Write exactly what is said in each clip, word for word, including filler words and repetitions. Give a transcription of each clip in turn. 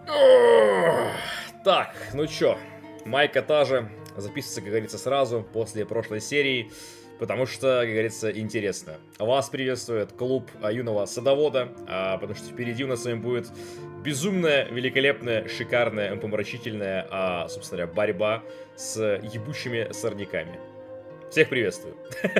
Так, ну чё, майка та же, записывается, как говорится, сразу после прошлой серии, потому что, как говорится, интересно. Вас приветствует клуб юного садовода, а, потому что впереди у нас с вами будет безумная, великолепная, шикарная, помрачительная, а, собственно говоря, борьба с ебучими сорняками. Всех приветствую.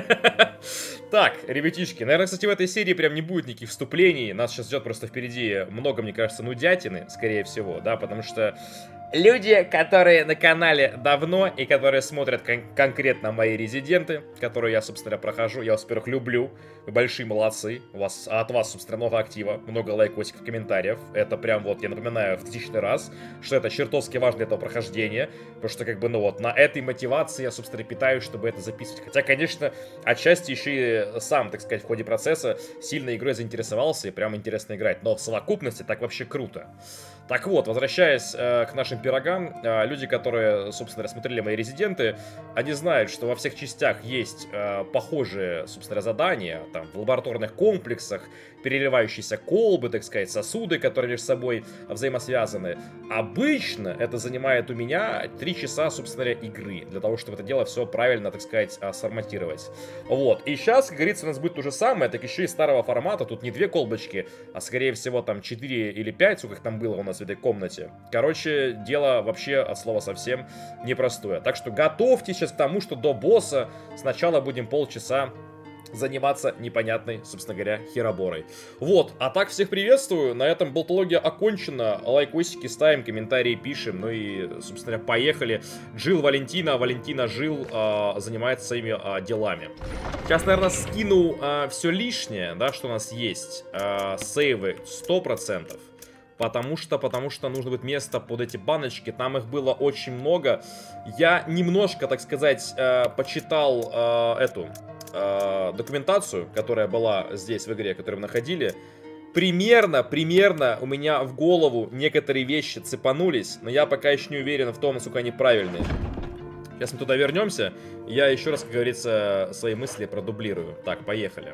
Так, ребятишки, наверное, кстати, в этой серии прям не будет никаких вступлений. Нас сейчас ждет просто впереди много, мне кажется, нудятины, скорее всего, да, потому что люди, которые на канале давно и которые смотрят кон конкретно мои резиденты, которые я, собственно, прохожу, я вас, во-первых, люблю, вы большие молодцы, у вас, от вас, собственно, много актива, много лайкосиков, комментариев, это прям вот, я напоминаю в тысячный раз, что это чертовски важно для этого прохождения, потому что, как бы, ну вот, на этой мотивации я, собственно, питаюсь, чтобы это записывать, хотя, конечно, отчасти еще и сам, так сказать, в ходе процесса сильно игрой заинтересовался и прям интересно играть, но в совокупности так вообще круто. Так вот, возвращаясь э, к нашим пирогам, э, люди, которые, собственно, рассмотрели мои резиденты, они знают, что во всех частях есть э, похожие, собственно, задания, там, в лабораторных комплексах, переливающиеся колбы, так сказать, сосуды, которые между собой взаимосвязаны. Обычно это занимает у меня три часа, собственно говоря, игры, для того, чтобы это дело все правильно, так сказать, сформатировать. Вот, и сейчас, как говорится, у нас будет то же самое, так еще и старого формата, тут не две колбочки, а, скорее всего, там, четыре или пять, сколько их там было у нас в этой комнате. Короче, дело вообще от слова совсем непростое. Так что готовьтесь сейчас к тому, что до босса сначала будем полчаса заниматься непонятной, собственно говоря, хероборой. Вот, а так всех приветствую, на этом болтология окончена, лайкосики ставим, комментарии пишем, ну и, собственно говоря, поехали. Джилл Валентина, Валентина Джилл э, занимается своими э, делами. Сейчас, наверное, скину э, все лишнее, да, что у нас есть, э, сейвы сто процентов. Потому что, потому что нужно будет место под эти баночки. Там их было очень много. Я немножко, так сказать, э, почитал э, эту э, документацию, которая была здесь в игре, которую мы находили. Примерно, примерно у меня в голову некоторые вещи цепанулись. Но я пока еще не уверен в том, насколько они правильные. Сейчас мы туда вернемся. Я еще раз, как говорится, свои мысли продублирую. Так, поехали.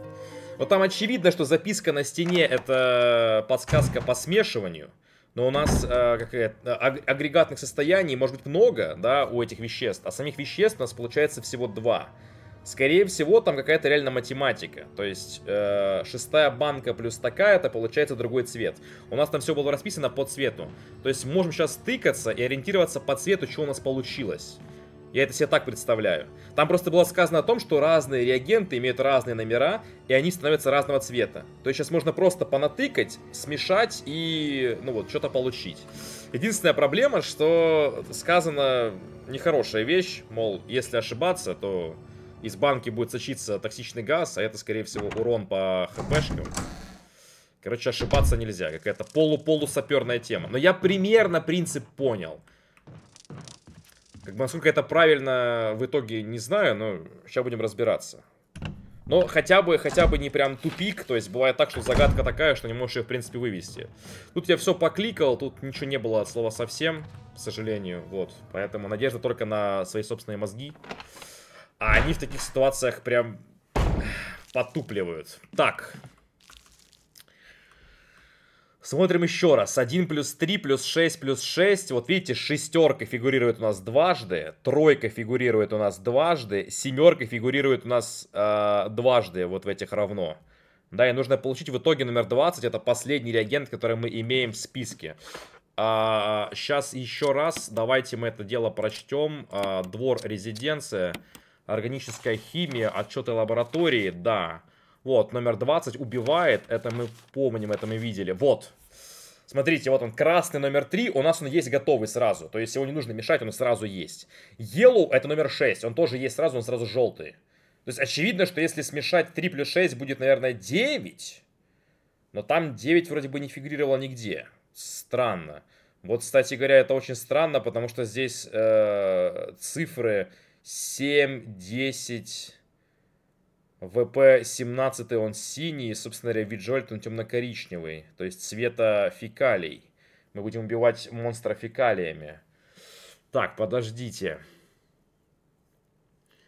Вот там очевидно, что записка на стене — это подсказка по смешиванию. Но у нас э, как, агрегатных состояний может быть много, да, у этих веществ. А самих веществ у нас получается всего два. Скорее всего, там какая-то реально математика. То есть э, шестая банка плюс такая, это получается другой цвет. У нас там все было расписано по цвету. То есть можем сейчас тыкаться и ориентироваться по цвету, что у нас получилось. Я это себе так представляю. Там просто было сказано о том, что разные реагенты имеют разные номера, и они становятся разного цвета. То есть сейчас можно просто понатыкать, смешать и, ну вот, что-то получить. Единственная проблема, что сказано нехорошая вещь, мол, если ошибаться, то из банки будет сочиться токсичный газ, а это, скорее всего, урон по хпшкам. Короче, ошибаться нельзя. Какая-то полу-полусаперная тема. Но я примерно принцип понял. Как бы, насколько это правильно, в итоге не знаю, но сейчас будем разбираться. Но хотя бы, хотя бы не прям тупик, то есть бывает так, что загадка такая, что не можешь ее, в принципе, вывести. Тут я все покликал, тут ничего не было от слова совсем, к сожалению, вот. Поэтому надежда только на свои собственные мозги. А они в таких ситуациях прям потупливают. Так. Смотрим еще раз. один плюс три плюс шесть плюс шесть. Вот видите, шестерка фигурирует у нас дважды. Тройка фигурирует у нас дважды. Семерка фигурирует у нас э, дважды вот в этих равно. Да, и нужно получить в итоге номер двадцать. Это последний реагент, который мы имеем в списке. А, сейчас еще раз давайте мы это дело прочтем. А, двор, резиденция, органическая химия, отчеты лаборатории. Да. Вот, номер двадцать убивает, это мы помним, это мы видели. Вот, смотрите, вот он, красный номер три, у нас он есть готовый сразу. То есть его не нужно мешать, он сразу есть. Yellow это номер шесть, он тоже есть сразу, он сразу желтый. То есть очевидно, что если смешать три плюс шесть будет, наверное, девять. Но там девять вроде бы не фигурировало нигде. Странно. Вот, кстати говоря, это очень странно, потому что здесь э, цифры семь, десять... ВП семнадцать он синий, собственно говоря, Виджольт он темно-коричневый, то есть цвета фекалий. Мы будем убивать монстра фекалиями. Так, подождите.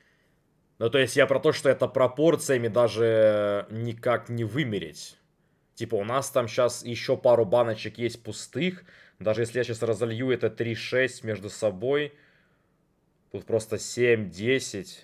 Ну, то есть я про то, что это пропорциями даже никак не вымерить. Типа, у нас там сейчас еще пару баночек есть пустых. Даже если я сейчас разолью это три-шесть между собой. Тут просто семь-десять.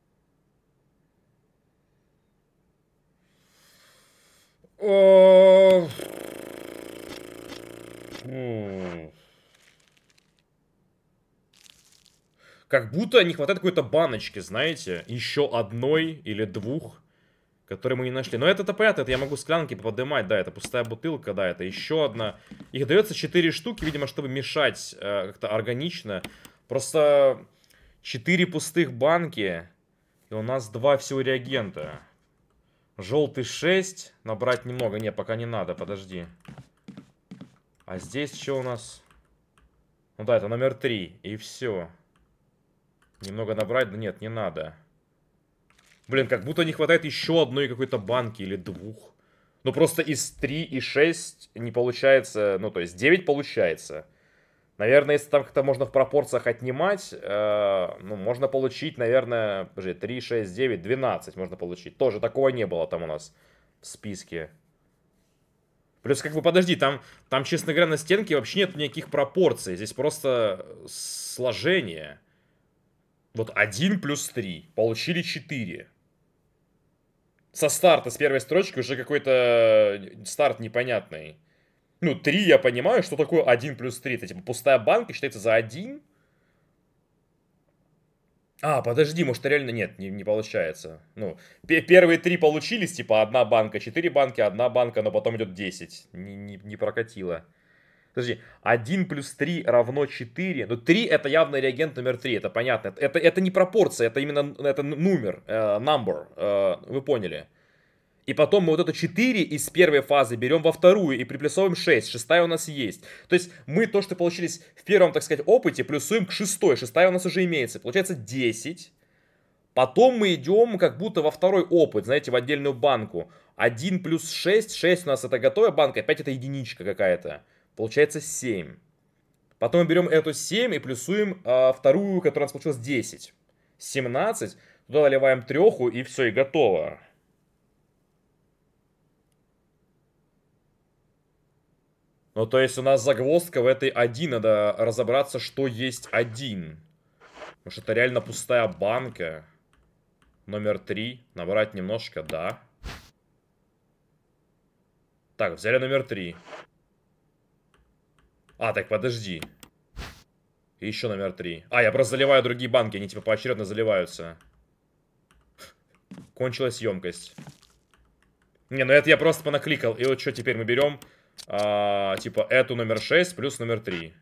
Как будто не хватает какой-то баночки, знаете, еще одной или двух, которые мы не нашли. Но это-то понятно, это я могу склянки поднимать, да, это пустая бутылка, да, это еще одна. Их дается четыре штуки, видимо, чтобы мешать э, как-то органично. Просто четыре пустых банки, и у нас два всего реагента. Желтый шесть, набрать немного, не, пока не надо, подожди. А здесь что у нас? Ну да, это номер три, и все. Немного набрать? Да нет, не надо. Блин, как будто не хватает еще одной какой-то банки или двух. Ну просто из три и шесть не получается, ну то есть девять получается. Наверное, если там как-то можно в пропорциях отнимать, э, ну можно получить, наверное, подожди, три, шесть, девять, двенадцать можно получить. Тоже такого не было там у нас в списке. Плюс, как бы, подожди, там, там, честно говоря, на стенке вообще нет никаких пропорций. Здесь просто сложение. Вот один плюс три. Получили четыре. Со старта, с первой строчки уже какой-то старт непонятный. Ну, три я понимаю, что такое один плюс три. Это типа пустая банка считается за один. А, подожди, может реально нет, не, не получается. Ну, первые три получились, типа одна банка, четыре банки, одна банка, но потом идет десять. Не, не, не прокатило. Подожди, один плюс три равно четыре. Ну, три это явно реагент номер три, это понятно. Это, это не пропорция, это именно это номер, э, number, э, вы поняли. И потом мы вот это четыре из первой фазы берем во вторую и приплюсовываем шесть. Шестая у нас есть. То есть мы то, что получились в первом, так сказать, опыте, плюсуем к шестой. Шестая у нас уже имеется. Получается десять. Потом мы идем как будто во второй опыт, знаете, в отдельную банку. один плюс шесть. шесть у нас это готовая банка, опять это единичка какая-то. Получается семь. Потом мы берем эту семь и плюсуем э, вторую, которая у нас получилась десять. семнадцать. Туда наливаем треху и все, и готово. Ну, то есть у нас загвоздка в этой один. Надо разобраться, что есть один. Потому что это реально пустая банка. Номер три. Набрать немножко, да. Так, взяли номер три. А, так, подожди. И еще номер три. А, я просто заливаю другие банки. Они типа поочередно заливаются. Кончилась емкость. Не, ну это я просто понакликал. И вот что теперь мы берем... А, типа эту номер шесть плюс номер три.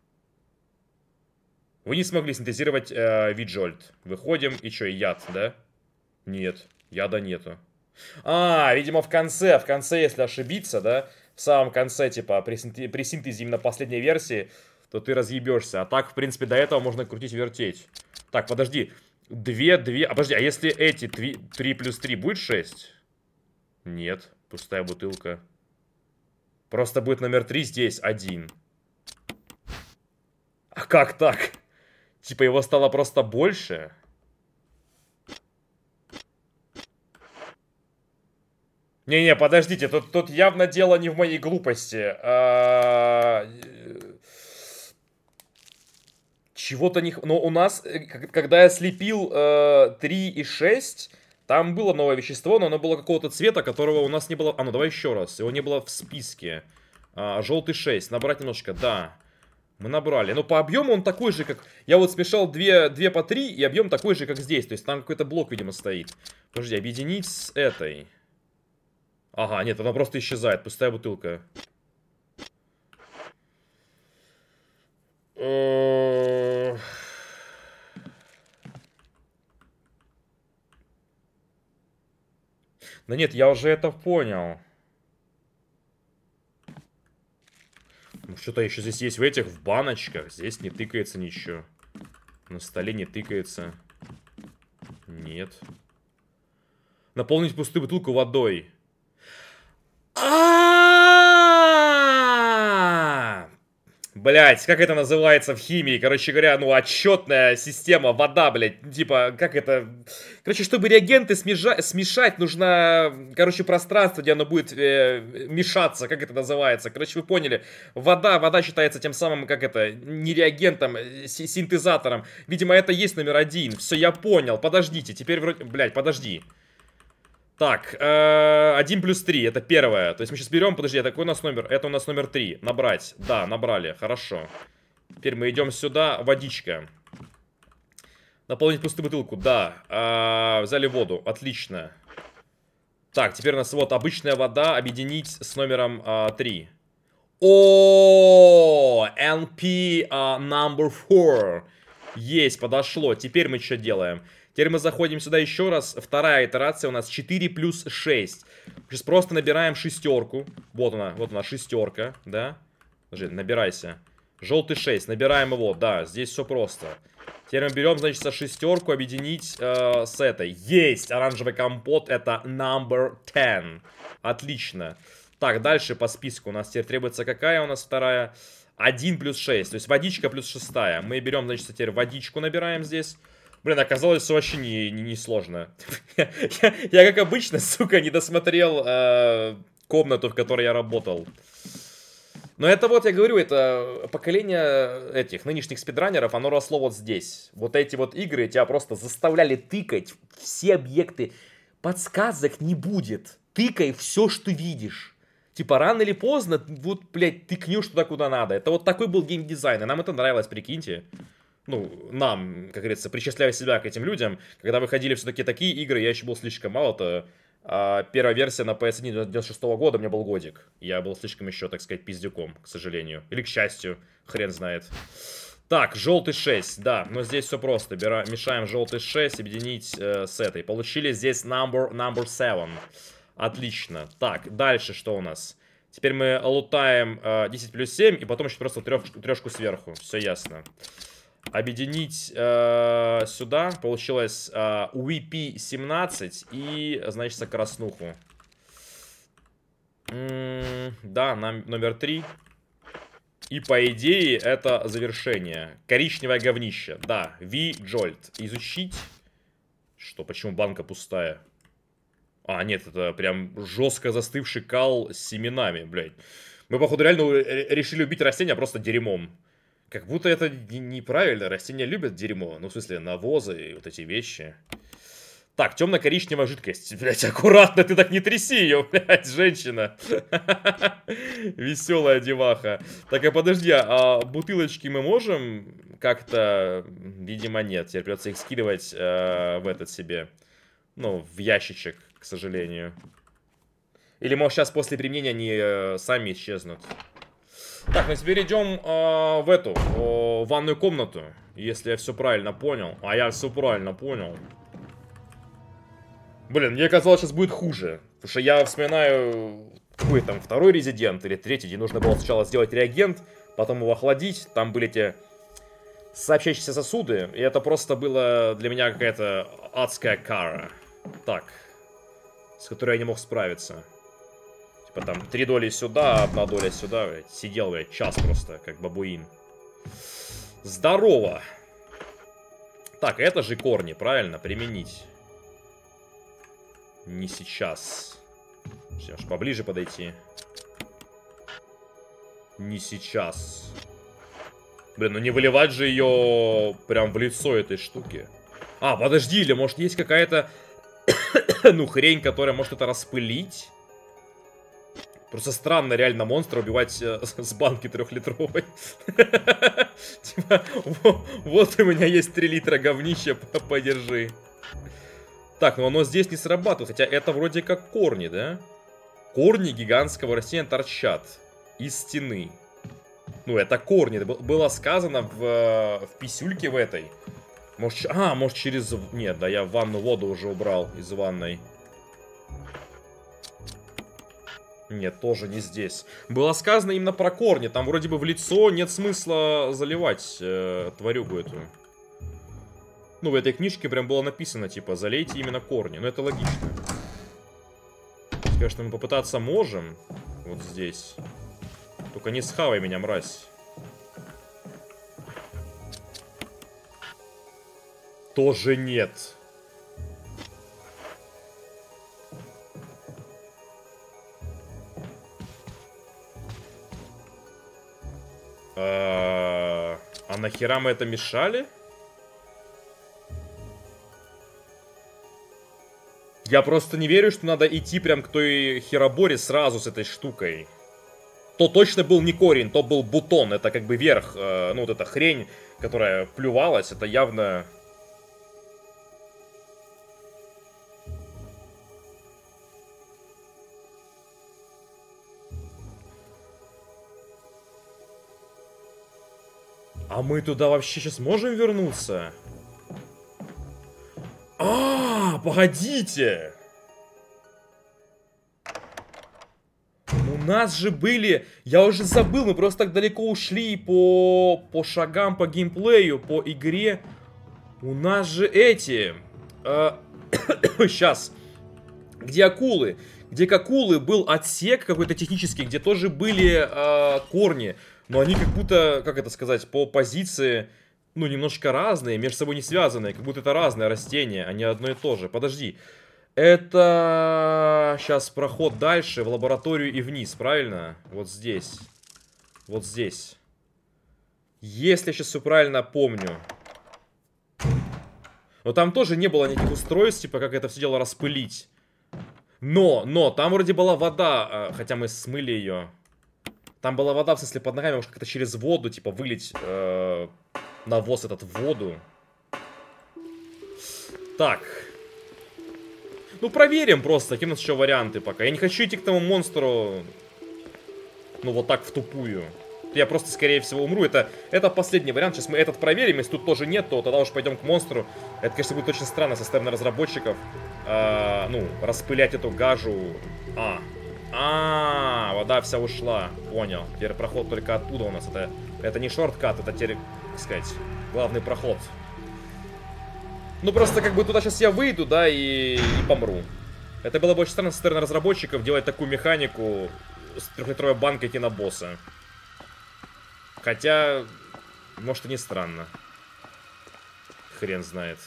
Вы не смогли синтезировать э, Виджольт. Выходим, и что, яд, да? Нет, яда нету. А, видимо в конце, в конце, если ошибиться, да? В самом конце, типа, при, синтезе, при синтезе именно последней версии, то ты разъебешься. А так, в принципе, до этого можно крутить-вертеть. Так, подожди. Две, две... А, подожди, а если эти три плюс три будет шесть? Нет, пустая бутылка. Просто будет номер три здесь один. А как так? Типа его стало просто больше? Не-не, подождите, тут, тут явно дело не в моей глупости. А... Чего-то не... Но у нас, когда я слепил э, три и шесть... Там было новое вещество, но оно было какого-то цвета, которого у нас не было... А, ну давай еще раз. Его не было в списке. А, желтый шесть. Набрать немножко, да. Мы набрали. Но по объему он такой же, как... Я вот смешал две, две по три, и объем такой же, как здесь. То есть там какой-то блок, видимо, стоит. Подожди, объединить с этой. Ага, нет, она просто исчезает. Пустая бутылка. Да нет, я уже это понял. Ну, что-то еще здесь есть в этих, в баночках. Здесь не тыкается ничего. На столе не тыкается. Нет. Наполнить пустую бутылку водой. А-а-а! Блять, как это называется в химии? Короче говоря, ну, отчетная система, вода, блять. Типа, как это... Короче, чтобы реагенты смежа... смешать, нужно, короче, пространство, где оно будет э, мешаться. Как это называется? Короче, вы поняли. Вода, вода считается тем самым, как это, не реагентом, синтезатором. Видимо, это есть номер один. Все, я понял. Подождите, теперь вроде... Блять, подожди. Так, один плюс три, это первое. То есть мы сейчас берем, подожди, а какой у нас номер? Это у нас номер три. Набрать. Да, набрали, хорошо. Теперь мы идем сюда, водичка. Наполнить пустую бутылку, да. э, Взяли воду, отлично. Так, теперь у нас вот обычная вода объединить с номером э, три. О, эн пи number four. Есть, подошло. Теперь мы что делаем? Теперь мы заходим сюда еще раз. Вторая итерация у нас четыре плюс шесть. Сейчас просто набираем шестерку. Вот она, вот она, шестерка, да? Подожди, набирайся. Желтый шесть, набираем его, да, здесь все просто. Теперь мы берем, значит, со шестерку объединить э, с этой. Есть, оранжевый компот, это number ten. Отлично. Так, дальше по списку у нас теперь требуется какая у нас вторая? один плюс шесть, то есть водичка плюс шестая. Мы берем, значит, теперь водичку набираем здесь. Блин, оказалось, все вообще не, не, не сложно. я, я, я, как обычно, сука, не досмотрел э, комнату, в которой я работал. Но это вот, я говорю, это поколение этих нынешних спидранеров, оно росло вот здесь. Вот эти вот игры тебя просто заставляли тыкать все объекты. Подсказок не будет. Тыкай все, что видишь. Типа, рано или поздно, вот, блядь, тыкнешь туда, куда надо. Это вот такой был геймдизайн, и нам это нравилось, прикиньте. Ну, нам, как говорится, причисляя себя к этим людям, когда выходили все-таки такие игры, я еще был слишком мало-то. А первая версия на пи эс один девяносто шестого года, мне был годик. Я был слишком еще, так сказать, пиздюком, к сожалению. Или к счастью, хрен знает. Так, желтый шесть, да, но здесь все просто. Бера, мешаем желтый шесть, объединить э, с этой. Получили здесь number, number seven. Отлично. Так, дальше что у нас? Теперь мы лутаем э, десять плюс семь, и потом еще просто трех, трешку сверху. Все ясно. Объединить э, сюда получилось э, ви пи семнадцать и, значит, краснуху. М-м, да, нам номер три. И по идее это завершение. Коричневое говнище. Да, V-Jolt. Изучить. Что, почему банка пустая? А, нет, это прям жестко застывший кал с семенами, блядь. Мы, походу, реально решили убить растения просто дерьмом. Как будто это неправильно. Растения любят дерьмо. Ну, в смысле, навозы и вот эти вещи. Так, темно-коричневая жидкость. Блять, аккуратно, ты так не тряси ее, блять, женщина. Веселая деваха. Так, а подожди, а бутылочки мы можем как-то... Видимо, нет. Теперь придется их скидывать э, в этот себе. Ну, в ящичек, к сожалению. Или, может, сейчас после применения они э, сами исчезнут. Так, ну теперь идем э, в эту, э, ванную комнату, если я все правильно понял. А я все правильно понял. Блин, мне казалось, сейчас будет хуже. Потому что я вспоминаю, какой там второй резидент или третий, где нужно было сначала сделать реагент, потом его охладить. Там были те сообщающиеся сосуды, и это просто было для меня какая-то адская кара. Так, с которой я не мог справиться. Типа там три доли сюда, одна доля сюда. Блядь. Сидел, блядь, час просто, как бабуин. Здорово. Так, это же корни, правильно? Применить. Не сейчас. Сейчас поближе подойти. Не сейчас. Блин, ну не выливать же ее прям в лицо этой штуки. А, подожди, или может есть какая-то ну хрень, которая может это распылить? Просто странно реально монстра убивать э, с банки трехлитровой. Типа, вот у меня есть три литра говнища, подержи. Так, ну оно здесь не срабатывает, хотя это вроде как корни, да? Корни гигантского растения торчат из стены. Ну, это корни, это было сказано в, в писюльке в этой. Может, а, может через... Нет, да, я в ванну воду уже убрал из ванной. Нет, тоже не здесь. Было сказано именно про корни. Там вроде бы в лицо нет смысла заливать э, тварюгу эту. Ну, в этой книжке прям было написано, типа, залейте именно корни. Но это логично. Конечно, мы попытаться можем. Вот здесь. Только не схавай меня, мразь. тоже нет. А, а нахера мы это мешали? Я просто не верю, что надо идти прям к той хероборе сразу с этой штукой. То точно был не корень, то был бутон. Это как бы верх, э, ну вот эта хрень, которая плювалась, это явно... А мы туда вообще сейчас можем вернуться? А, погодите! У нас же были... Я уже забыл, мы просто так далеко ушли по, по шагам, по геймплею, по игре. У нас же эти... Э, сейчас. Где акулы? Где к акулы был отсек какой-то технический, где тоже были э, корни. Но они как будто, как это сказать, по позиции... Ну, немножко разные, между собой не связанные. Как будто это разные растения, а не одно и то же. Подожди. Это... Сейчас проход дальше, в лабораторию и вниз, правильно? Вот здесь. Вот здесь. Если я сейчас все правильно помню. Но там тоже не было никаких устройств, типа, как это все дело распылить. Но, но, там вроде была вода, хотя мы смыли ее. Там была вода, в смысле, под ногами, может, как-то через воду, типа, вылить... Э навоз этот в воду. Так. Ну, проверим просто, какие у нас еще варианты пока. Я не хочу идти к тому монстру, ну, вот так в тупую. Я просто, скорее всего, умру. Это, это последний вариант. Сейчас мы этот проверим. Если тут тоже нет, то тогда уж пойдем к монстру. Это, конечно, будет очень странно со стороны разработчиков. А, ну, распылять эту гажу. А. А, вода вся ушла. Понял. Теперь проход только оттуда у нас. Это, это не шорткат, это теперь... сказать, главный проход. Ну, просто как бы туда сейчас я выйду, да, и, и помру. Это было бы очень странно со стороны разработчиков делать такую механику с трехлитровой банкой идти на босса. Хотя, может, и не странно. Хрен знает.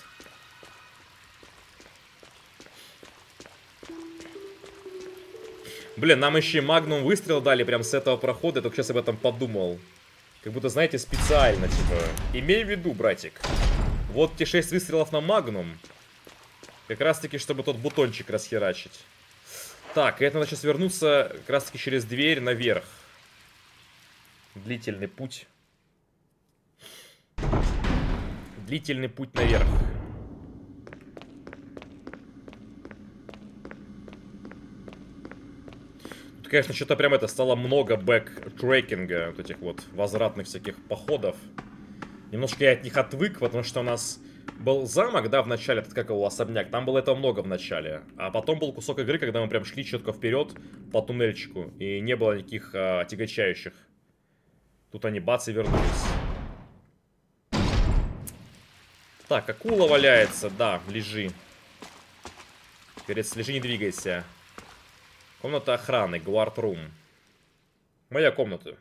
Блин, нам еще и магнум выстрел дали прям с этого прохода. Я только сейчас об этом подумал. Как будто, знаете, специально, типа. Имей в виду, братик. Вот те шесть выстрелов на магнум. Как раз таки, чтобы тот бутончик расхерачить. Так, и это надо сейчас вернуться как раз таки через дверь наверх. Длительный путь. Длительный путь наверх. Конечно, что-то прям это стало много бэк-трекинга, вот этих вот возвратных всяких походов. Немножко я от них отвык, потому что у нас был замок, да, в начале, этот как его, особняк, там было этого много в начале. А потом был кусок игры, когда мы прям шли четко вперед по туннельчику, и не было никаких а, отягощающих. Тут они бац и вернулись. Так, акула валяется, да, лежи. Говорится, лежи, не двигайся. Комната охраны, guard room. Моя комната.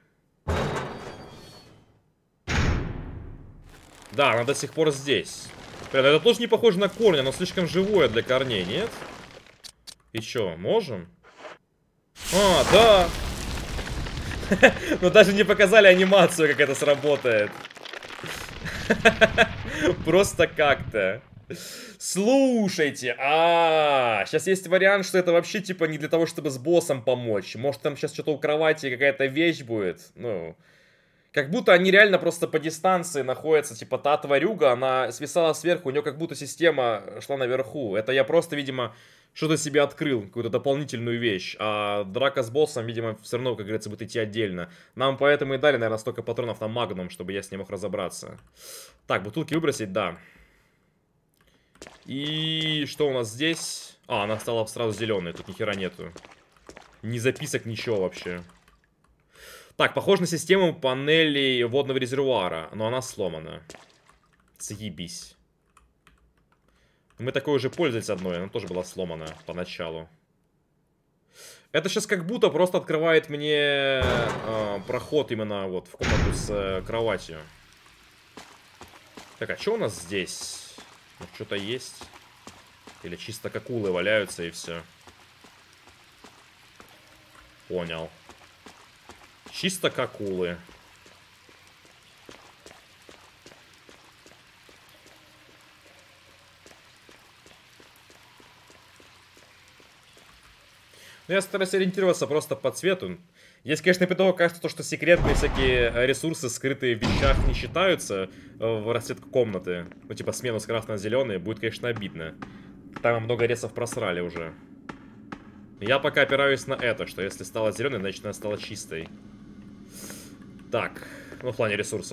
Да, она до сих пор здесь. Блин, это тоже не похоже на корни, оно слишком живое для корней, нет? И чё, можем? А, да! Но даже не показали анимацию, как это сработает. Просто как-то. Слушайте, а, сейчас есть вариант, что это вообще типа не для того, чтобы с боссом помочь. Может там сейчас что-то у кровати какая-то вещь будет. Ну, как будто они реально просто по дистанции находятся. Типа та тварюга, она свисала сверху, у нее как будто система шла наверху. Это я просто, видимо, что-то себе открыл, какую-то дополнительную вещь. А драка с боссом, видимо, все равно, как говорится, будет идти отдельно. Нам поэтому и дали, наверное, столько патронов на магнум, чтобы я с ним мог разобраться. Так, бутылки выбросить, да. И что у нас здесь? А, она стала сразу зеленой, тут ни хера нету. Ни записок, ничего вообще. Так, похоже на систему панелей водного резервуара, но она сломана. Заебись. Мы такой уже пользовались одной, она тоже была сломана поначалу. Это сейчас как будто просто открывает мне э, проход именно вот в комнату с э, кроватью. Так, а что у нас здесь? Ну, что-то есть. Или чисто как акулы валяются и все. Понял. Чисто как акулы. Ну, я стараюсь ориентироваться просто по цвету. Здесь, конечно, пятого кажется, то, что секретные всякие ресурсы, скрытые в вещах, не считаются в расцветку комнаты. Ну, типа смену с красно на зеленый, будет, конечно, обидно. Там много ресов просрали уже. Я пока опираюсь на это, что если стала зеленой, значит она стала чистой. Так, ну в плане ресурсов.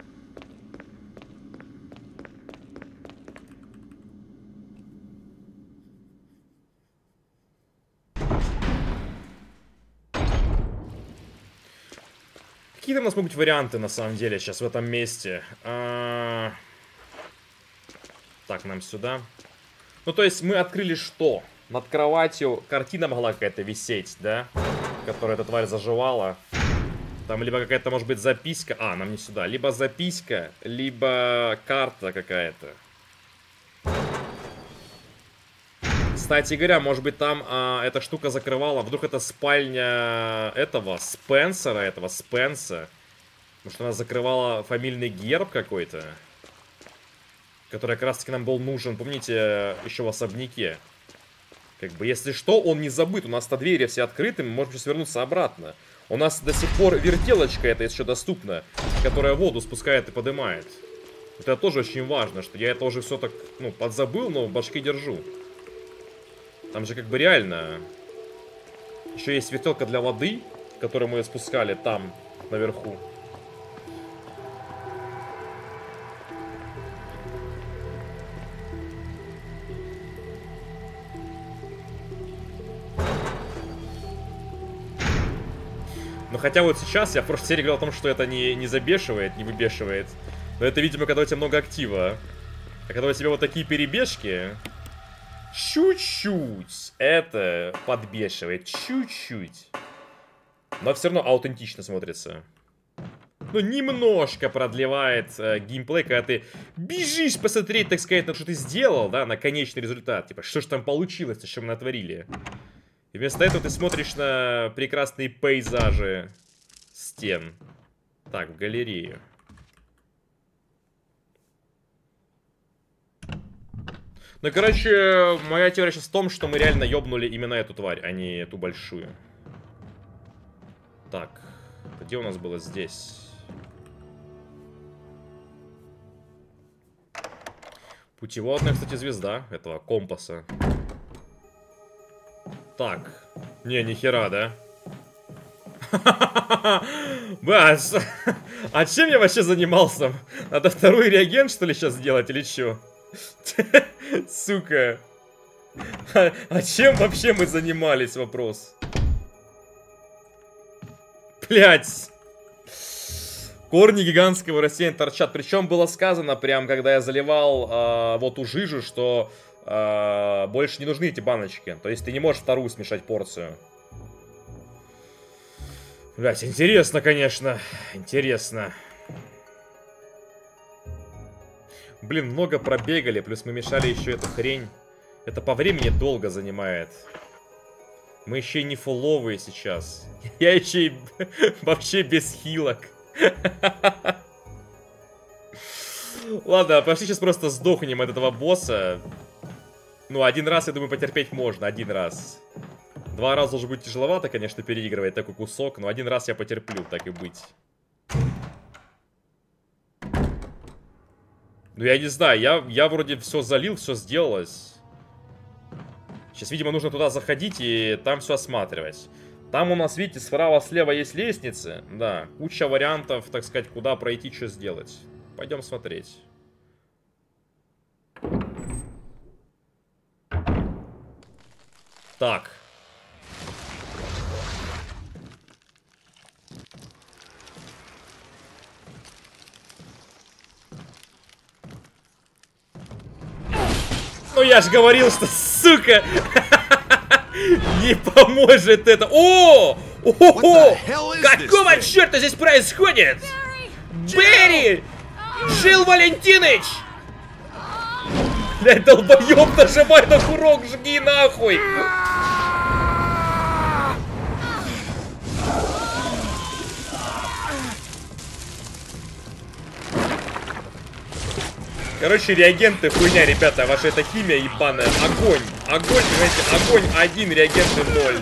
Какие-то у нас могут быть варианты, на самом деле, сейчас в этом месте. А... Так, нам сюда. Ну, то есть мы открыли что? Над кроватью картина могла какая-то висеть, да? Которую эта тварь заживала. Там либо какая-то, может быть, записка. А, нам не сюда. Либо записка, либо карта какая-то. Кстати говоря, может быть, там а, эта штука закрывала. Вдруг это спальня этого Спенсера, этого Спенса. Может, она закрывала фамильный герб какой-то, который как раз-таки нам был нужен, помните, еще в особняке. Как бы, если что, он не забыт. У нас-то двери все открыты, мы можем сейчас вернуться обратно. У нас до сих пор вертелочка эта еще доступна, которая воду спускает и поднимает. Это тоже очень важно, что я это уже все так, ну, подзабыл, но в башке держу. Там же как бы реально еще есть вертелка для воды, которую мы спускали там, наверху. Но хотя вот сейчас я в прошлой серии говорил о том, что это не, не забешивает, не выбешивает. Но это, видимо, когда у тебя много актива. А когда у тебя вот такие перебежки, чуть-чуть это подбешивает. Чуть-чуть. Но все равно аутентично смотрится. Ну, немножко продлевает э, геймплей, когда ты бежишь посмотреть, так сказать, на что ты сделал, да, на конечный результат. Типа, что же там получилось, что мы натворили. И вместо этого ты смотришь на прекрасные пейзажи стен. Так, в галерею. Ну, короче, моя теория сейчас в том, что мы реально ёбнули именно эту тварь, а не эту большую. Так, где у нас было здесь? Путеводная, кстати, звезда этого компаса. Так. Не, нихера, да? Бас, а чем я вообще занимался? Надо второй реагент, что ли, сейчас сделать, или что? Сука. А, а чем вообще мы занимались, вопрос? Блять. Корни гигантского растения торчат. Причем было сказано, прям когда я заливал э, вот ту жижу, что э, больше не нужны эти баночки. То есть ты не можешь вторую смешать порцию. Блять, интересно, конечно. Интересно. Блин, много пробегали, плюс мы мешали еще эту хрень. Это по времени долго занимает. Мы еще и не фуловые сейчас. Я еще и вообще без хилок. Ладно, пошли сейчас просто сдохнем от этого босса. Ну, один раз, я думаю, потерпеть можно. Один раз. Два раза уже будет тяжеловато, конечно, переигрывать такой кусок. Но один раз я потерплю, так и быть. Ну, я не знаю, я, я вроде все залил, все сделалось. Сейчас, видимо, нужно туда заходить и там все осматривать. Там у нас, видите, справа-слева есть лестницы. Да, куча вариантов, так сказать, куда пройти, что сделать. Пойдем смотреть. Так. Ну я же говорил, что, сука, не поможет это. О! О! Какого черта здесь происходит? Берри! Джилл Валентиныч! Блядь, долбоёб, нажимай на курок, жги нахуй! Короче, реагенты хуйня, ребята, ваша эта химия ебаная. Огонь, огонь, понимаете, огонь один, реагенты ноль.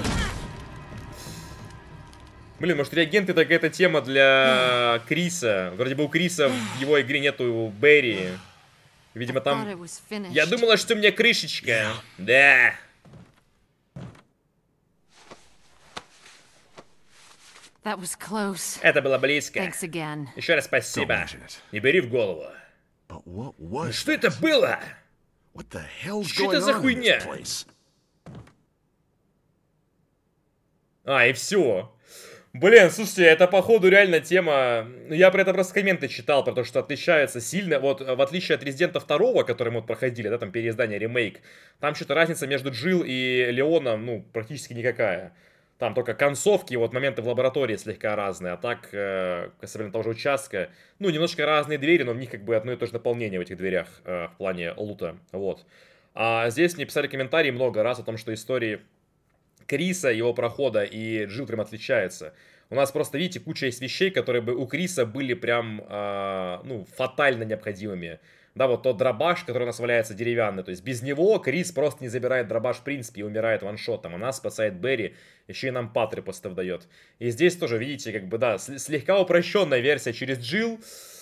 Блин, может реагенты это какая-то тема для Криса. Вроде бы у Криса в его игре нету Берри. Видимо там... Я думала, что у меня крышечка. Да. Это было близко. Еще раз спасибо. Не бери в голову. Ну, что это было? Что это за хуйня? А, и все. Блин, слушайте, это походу реально тема... Я про это просто комменты читал, потому что отличается сильно. Вот, в отличие от Резидента два, который мы вот проходили, да, там переиздание, ремейк, там что-то разница между Джилл и Леоном, ну, практически никакая. Там только концовки, вот моменты в лаборатории слегка разные, а так, э, касательно того же участка, ну, немножко разные двери, но в них как бы одно и то же наполнение в этих дверях, э, в плане лута, вот. А здесь мне писали комментарии много раз о том, что истории Криса, его прохода и Джилл прям отличаются. У нас просто, видите, куча есть вещей, которые бы у Криса были прям, э, ну, фатально необходимыми. Да, вот тот дробаш, который у нас валяется деревянный. То есть без него Крис просто не забирает дробаш в принципе и умирает ваншотом. Она спасает Берри, еще и нам патры постав дает. И здесь тоже, видите, как бы, да, слегка упрощенная версия через Джилл.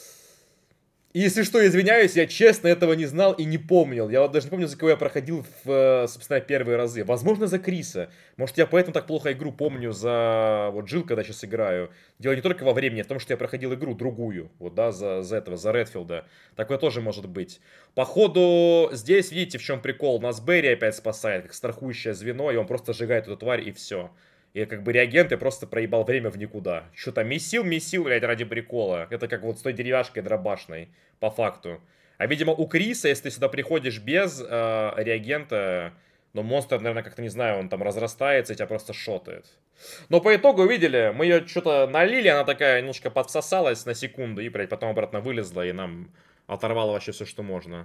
И если что, извиняюсь, я честно этого не знал и не помнил. Я вот даже не помню, за кого я проходил в, собственно, первые разы. Возможно, за Криса. Может, я поэтому так плохо игру помню за вот Джилл, когда сейчас играю. Дело не только во времени, а в том, что я проходил игру другую. Вот, да, за, за этого, за Редфилда. Такое тоже может быть. Походу, здесь, видите, в чем прикол. Нас Берри опять спасает, как страхующее звено, и он просто сжигает эту тварь, и все. И как бы реагенты просто проебал время в никуда. Что там, месил, месил, блядь, ради прикола. Это как вот с той деревяшкой дробашной, по факту. А, видимо, у Криса, если ты сюда приходишь без э, реагента, ну, монстр, наверное, как-то, не знаю, он там разрастается и тебя просто шотает. Но по итогу, видели, мы ее что-то налили, она такая немножко подсосалась на секунду, и, блядь, потом обратно вылезла, и нам оторвало вообще все, что можно.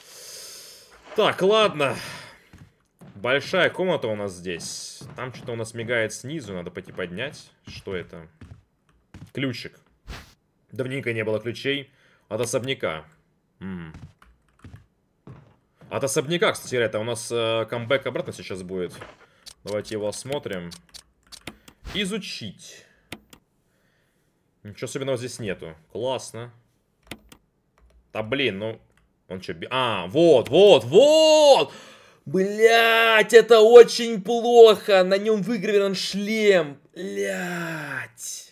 Так, ладно. Большая комната у нас здесь. Там что-то у нас мигает снизу, надо пойти поднять. Что это? Ключик. Давненько не было ключей. От особняка. М -м. От особняка, кстати, это у нас э, камбэк обратно сейчас будет. Давайте его осмотрим. Изучить. Ничего особенного здесь нету. Классно. Да блин, ну... Он что... А, вот, вот, вот! Блять, это очень плохо. На нем выгравирован шлем. Блять.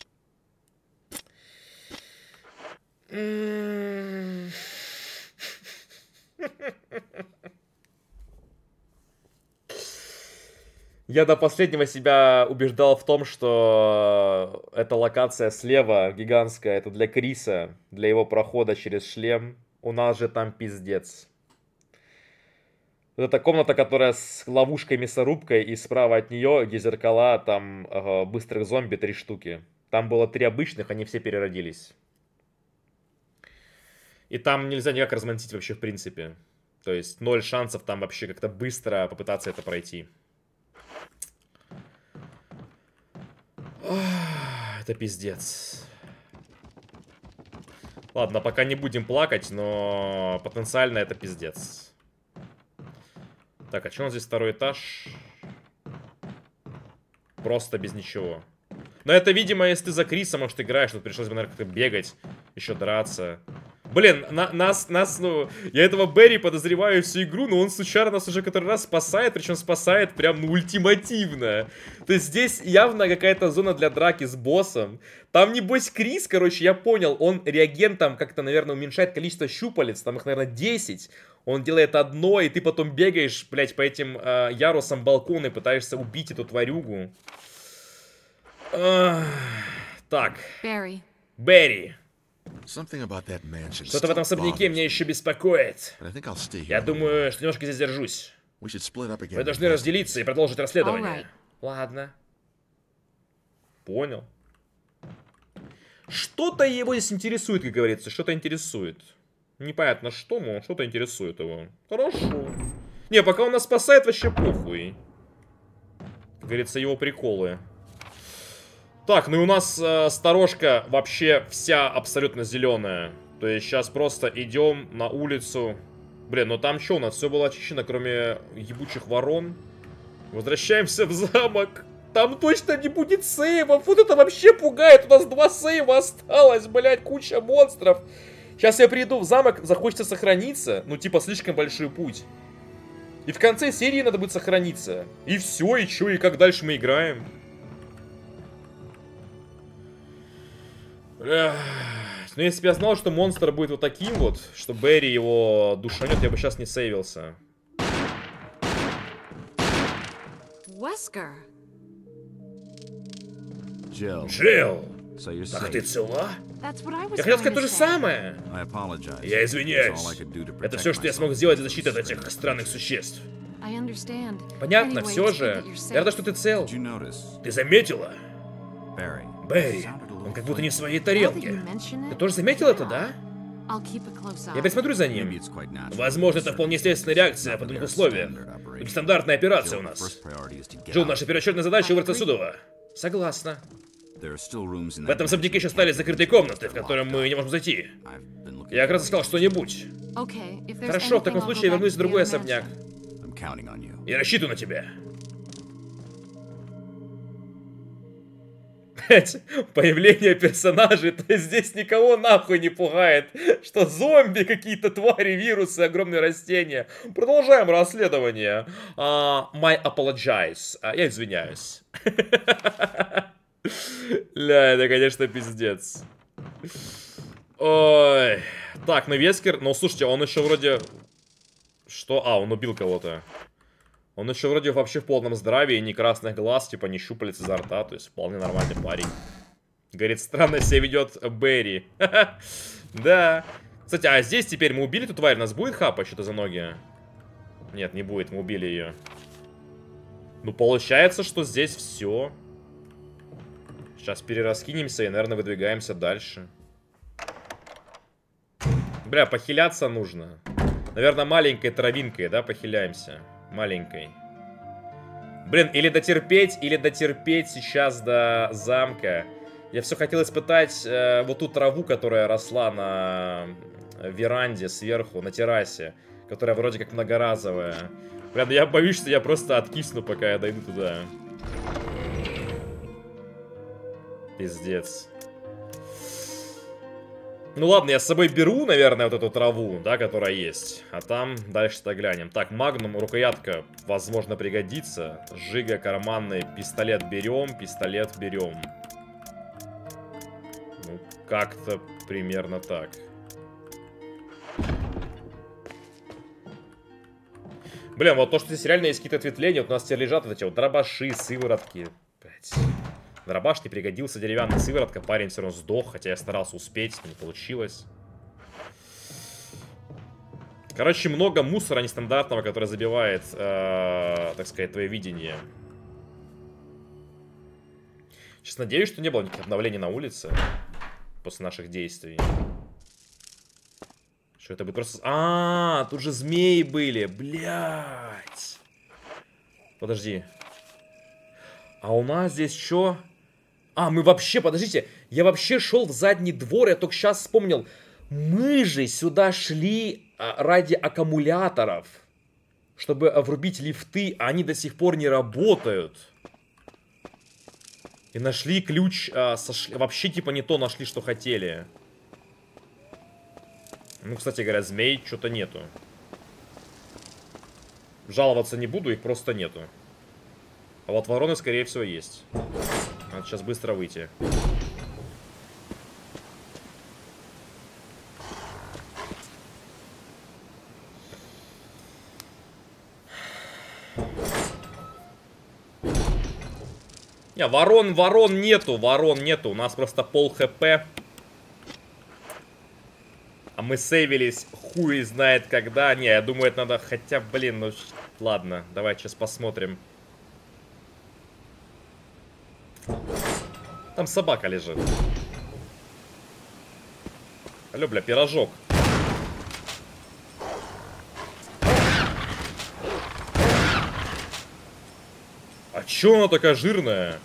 Я до последнего себя убеждал в том, что эта локация слева, гигантская, это для Криса, для его прохода через шлем. У нас же там пиздец. Вот эта комната, которая с ловушкой-мясорубкой, и справа от нее, где зеркала, там ага, быстрых зомби три штуки. Там было три обычных, они все переродились. И там нельзя никак размонтить вообще в принципе. То есть ноль шансов там вообще как-то быстро попытаться это пройти. Это пиздец. Ладно, пока не будем плакать, но потенциально это пиздец. Так, а что у нас здесь второй этаж? Просто без ничего. Но это, видимо, если ты за Криса, может, играешь, тут пришлось бы, наверное, как-то бегать, еще драться. Блин, на, нас, нас, ну, я этого Берри подозреваю всю игру, но он, сучара, нас уже который раз спасает, причем спасает прям, ну, ультимативно. То есть здесь явно какая-то зона для драки с боссом. Там, небось, Крис, короче, я понял, он реагентом как-то, наверное, уменьшает количество щупалец, там их, наверное, десять. Он делает одно, и ты потом бегаешь, блядь, по этим э, ярусам балкона и пытаешься убить эту тварюгу. Ах, так. Берри. Берри. Что-то в этом особняке меня еще беспокоит. Я думаю, что немножко здесь держусь. Мы должны разделиться и продолжить расследование. Ладно. Понял. Что-то его здесь интересует, как говорится. Что-то интересует. Непонятно что, но что-то интересует его. Хорошо. Не, пока он нас спасает, вообще похуй. Как говорится, его приколы. Так, ну и у нас э, сторожка вообще вся абсолютно зеленая. То есть сейчас просто идем на улицу. Блин, ну там что у нас? Все было очищено, кроме ебучих ворон. Возвращаемся в замок. Там точно не будет сейвов. Вот это вообще пугает. У нас два сейва осталось, блядь, куча монстров. Сейчас я приду в замок, захочется сохраниться. Ну, типа, слишком большой путь. И в конце серии надо будет сохраниться. И все, и что, и как дальше мы играем. Эх. Ну, если бы я знал, что монстр будет вот таким вот, что Берри его душанет, я бы сейчас не сейвился. Wesker. Джилл. Джилл. Так ты цела? Я хотел сказать то же самое. Я извиняюсь. Это все, что я смог сделать для защиты от этих странных существ. Понятно, все же. Я рада, что ты цел. Ты заметила? Берри, он как будто не в своей тарелке. Ты тоже заметил это, да? Я присмотрю за ним. Возможно, это вполне естественная реакция под их условиях. Это стандартная операция у нас. Джилл, наша первоочередная задача вырваться отсюда. Согласна. В этом особняке еще остались закрытые комнаты, в которые мы не можем зайти. Я как раз искал что-нибудь. Хорошо, в таком случае я вернусь в другой особняк. Я рассчитываю на тебя. Появление персонажей, то есть здесь никого нахуй не пугает. Что зомби, какие-то твари, вирусы, огромные растения. Продолжаем расследование. uh, My apologize. uh, Я извиняюсь. Ля, это, конечно, пиздец. Ой. Так, ну Вескер, ну слушайте, он еще вроде... Что? А, он убил кого-то. Он еще вроде вообще в полном здравии, ни красных глаз, типа не щупалец изо рта, то есть вполне нормальный парень. Говорит, странно себя ведет Берри. Да. Кстати, а здесь теперь мы убили эту тварь, нас будет хапать что-то за ноги? Нет, не будет, мы убили ее. Ну, получается, что здесь все. Сейчас перераскинемся и, наверное, выдвигаемся дальше. Бля, похиляться нужно. Наверное, маленькой травинкой, да, похиляемся. Маленькой. Блин, или дотерпеть, или дотерпеть сейчас до замка. Я все хотел испытать э, вот ту траву, которая росла на веранде сверху, на террасе. Которая вроде как многоразовая. Блин, я боюсь, что я просто откисну, пока я дойду туда. Пиздец. Ну ладно, я с собой беру, наверное, вот эту траву, да, которая есть. А там дальше-то глянем. Так, магнум, рукоятка, возможно, пригодится. Жига, карманный, пистолет берем, пистолет берем. Ну, как-то примерно так. Блин, вот то, что здесь реально есть какие-то ответвления, вот у нас теперь лежат вот эти вот дробаши, сыворотки. Блять. Дробаш не пригодился, деревянная сыворотка, парень все равно сдох, хотя я старался успеть, не получилось. Короче, много мусора нестандартного, который забивает, э, так сказать, твое видение. Сейчас надеюсь, что не было никаких обновлений на улице после наших действий. Что это будет просто... А, тут же змеи были, блядь. Подожди. А у нас здесь что? А, мы вообще, подождите, я вообще шел в задний двор, я только сейчас вспомнил. Мы же сюда шли а, ради аккумуляторов, чтобы а, врубить лифты, а они до сих пор не работают. И нашли ключ, а, сошли, вообще типа не то нашли, что хотели. Ну, кстати говоря, змей что-то нету. Жаловаться не буду, их просто нету. А вот вороны, скорее всего, есть. Надо сейчас быстро выйти. Не, ворон, ворон нету, ворон нету. У нас просто пол хп. А мы сейвились хуй знает когда. Не, я думаю, это надо хотя, блин, ну ладно. Давай сейчас посмотрим. Там собака лежит. Алло, бля, пирожок. чё она такая жирная?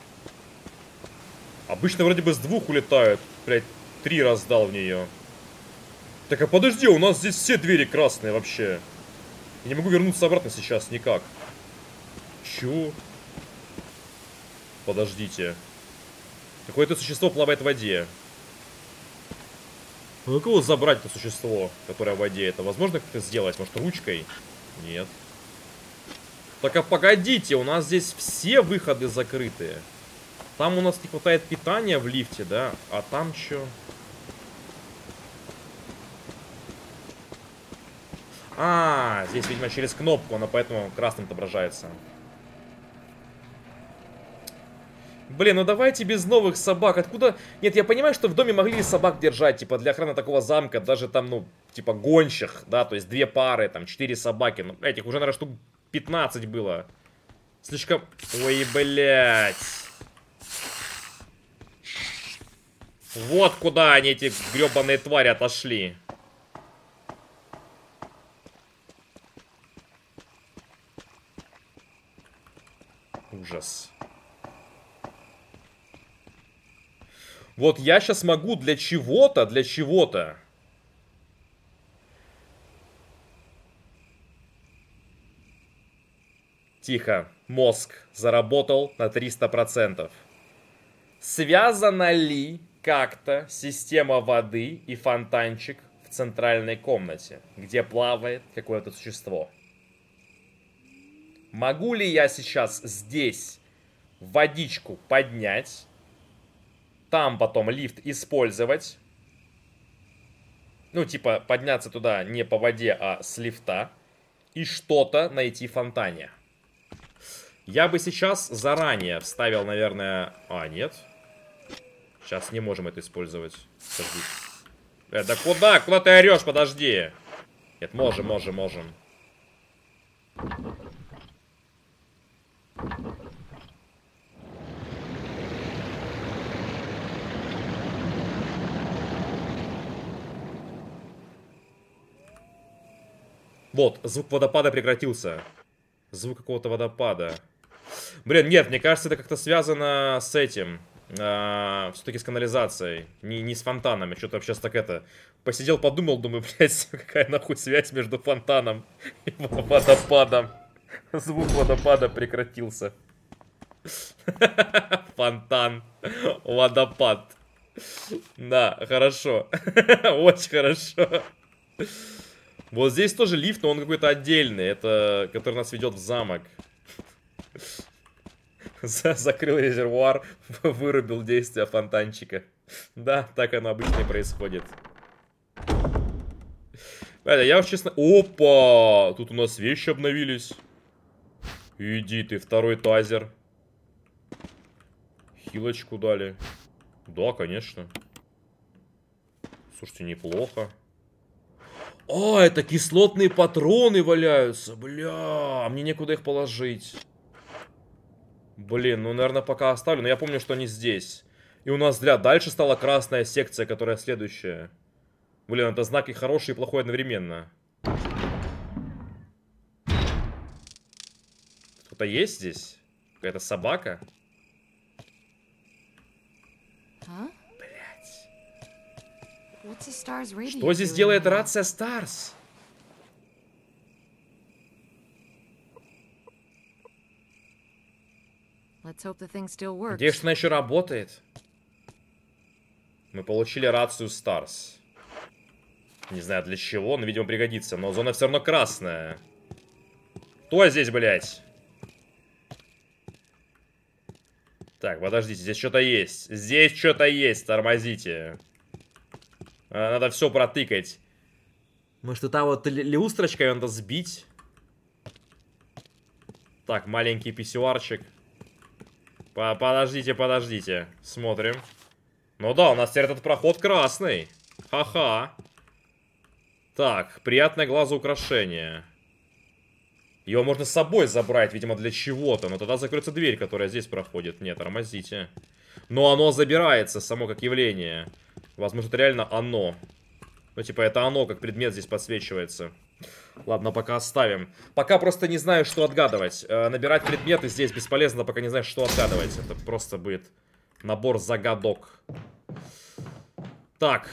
Обычно вроде бы с двух улетают. Блять, три раздал в нее. Так, а подожди, у нас здесь все двери красные вообще. Я не могу вернуться обратно сейчас никак. Чё? Подождите. Какое-то существо плавает в воде. Ну кого забрать это существо, которое в воде? Это возможно как-то сделать? Может, ручкой? Нет. Так, а погодите, у нас здесь все выходы закрытые. Там у нас не хватает питания в лифте, да? А там чё? А, здесь, видимо, через кнопку, она поэтому красным отображается. Блин, ну давайте без новых собак. Откуда... Нет, я понимаю, что в доме могли собак держать, типа, для охраны такого замка. Даже там, ну, типа, гонщих, да, то есть две пары, там, четыре собаки. Ну, этих уже, наверное, штук пятнадцать было. Слишком... Ой, блядь. Вот куда они, эти гребаные твари, отошли. Ужас. Вот я сейчас могу для чего-то, для чего-то. Тихо. Мозг заработал на триста процентов. Связана ли как-то система воды и фонтанчик в центральной комнате, где плавает какое-то существо? Могу ли я сейчас здесь водичку поднять? Там потом лифт использовать. Ну, типа, подняться туда не по воде, а с лифта. И что-то найти в фонтане. Я бы сейчас заранее вставил, наверное... А, нет. Сейчас не можем это использовать. Подожди. Э, да куда? Куда ты орешь? Подожди. Нет, можем, можем, можем. Вот, звук водопада прекратился. Звук какого-то водопада. Блин, нет, мне кажется, это как-то связано с этим. А, все-таки с канализацией. Не, не с фонтанами. Что-то сейчас так это... Посидел, подумал, думаю, блядь, какая нахуй связь между фонтаном и водопадом. Звук водопада прекратился. Фонтан. Водопад. Да, хорошо. Очень хорошо. Вот здесь тоже лифт, но он какой-то отдельный. Это, который нас ведет в замок. Закрыл резервуар, вырубил действие фонтанчика. Да, так оно обычно и происходит. Я уж честно... Опа! Тут у нас вещи обновились. Иди ты, второй тазер. Хилочку дали. Да, конечно. Слушайте, неплохо. А, это кислотные патроны валяются. Бля, мне некуда их положить. Блин, ну, наверное, пока оставлю. Но я помню, что они здесь. И у нас, бля, дальше стала красная секция, которая следующая. Блин, это знак и хороший, и плохой одновременно. Кто-то есть здесь? Какая-то собака? Huh? Что здесь делает рация Старс? Надеюсь, что она еще работает. Мы получили рацию Старс. Не знаю для чего, но, видимо, пригодится. Но зона все равно красная. Кто здесь, блядь? Так, подождите, здесь что-то есть. Здесь что-то есть, тормозите. Надо все протыкать. Может, это вот люстрочкой надо сбить? Так, маленький писсуарчик. Подождите, подождите. Смотрим. Ну да, у нас теперь этот проход красный. Ха-ха. Так, приятное глазу украшение. Его можно с собой забрать, видимо, для чего-то. Но тогда закроется дверь, которая здесь проходит. Нет, тормозите. Но оно забирается само как явление. Возможно, это реально оно. Ну, типа, это оно как предмет здесь подсвечивается. Ладно, пока оставим. Пока просто не знаю, что отгадывать. Э, набирать предметы здесь бесполезно, пока не знаешь, что отгадывать. Это просто будет набор загадок. Так.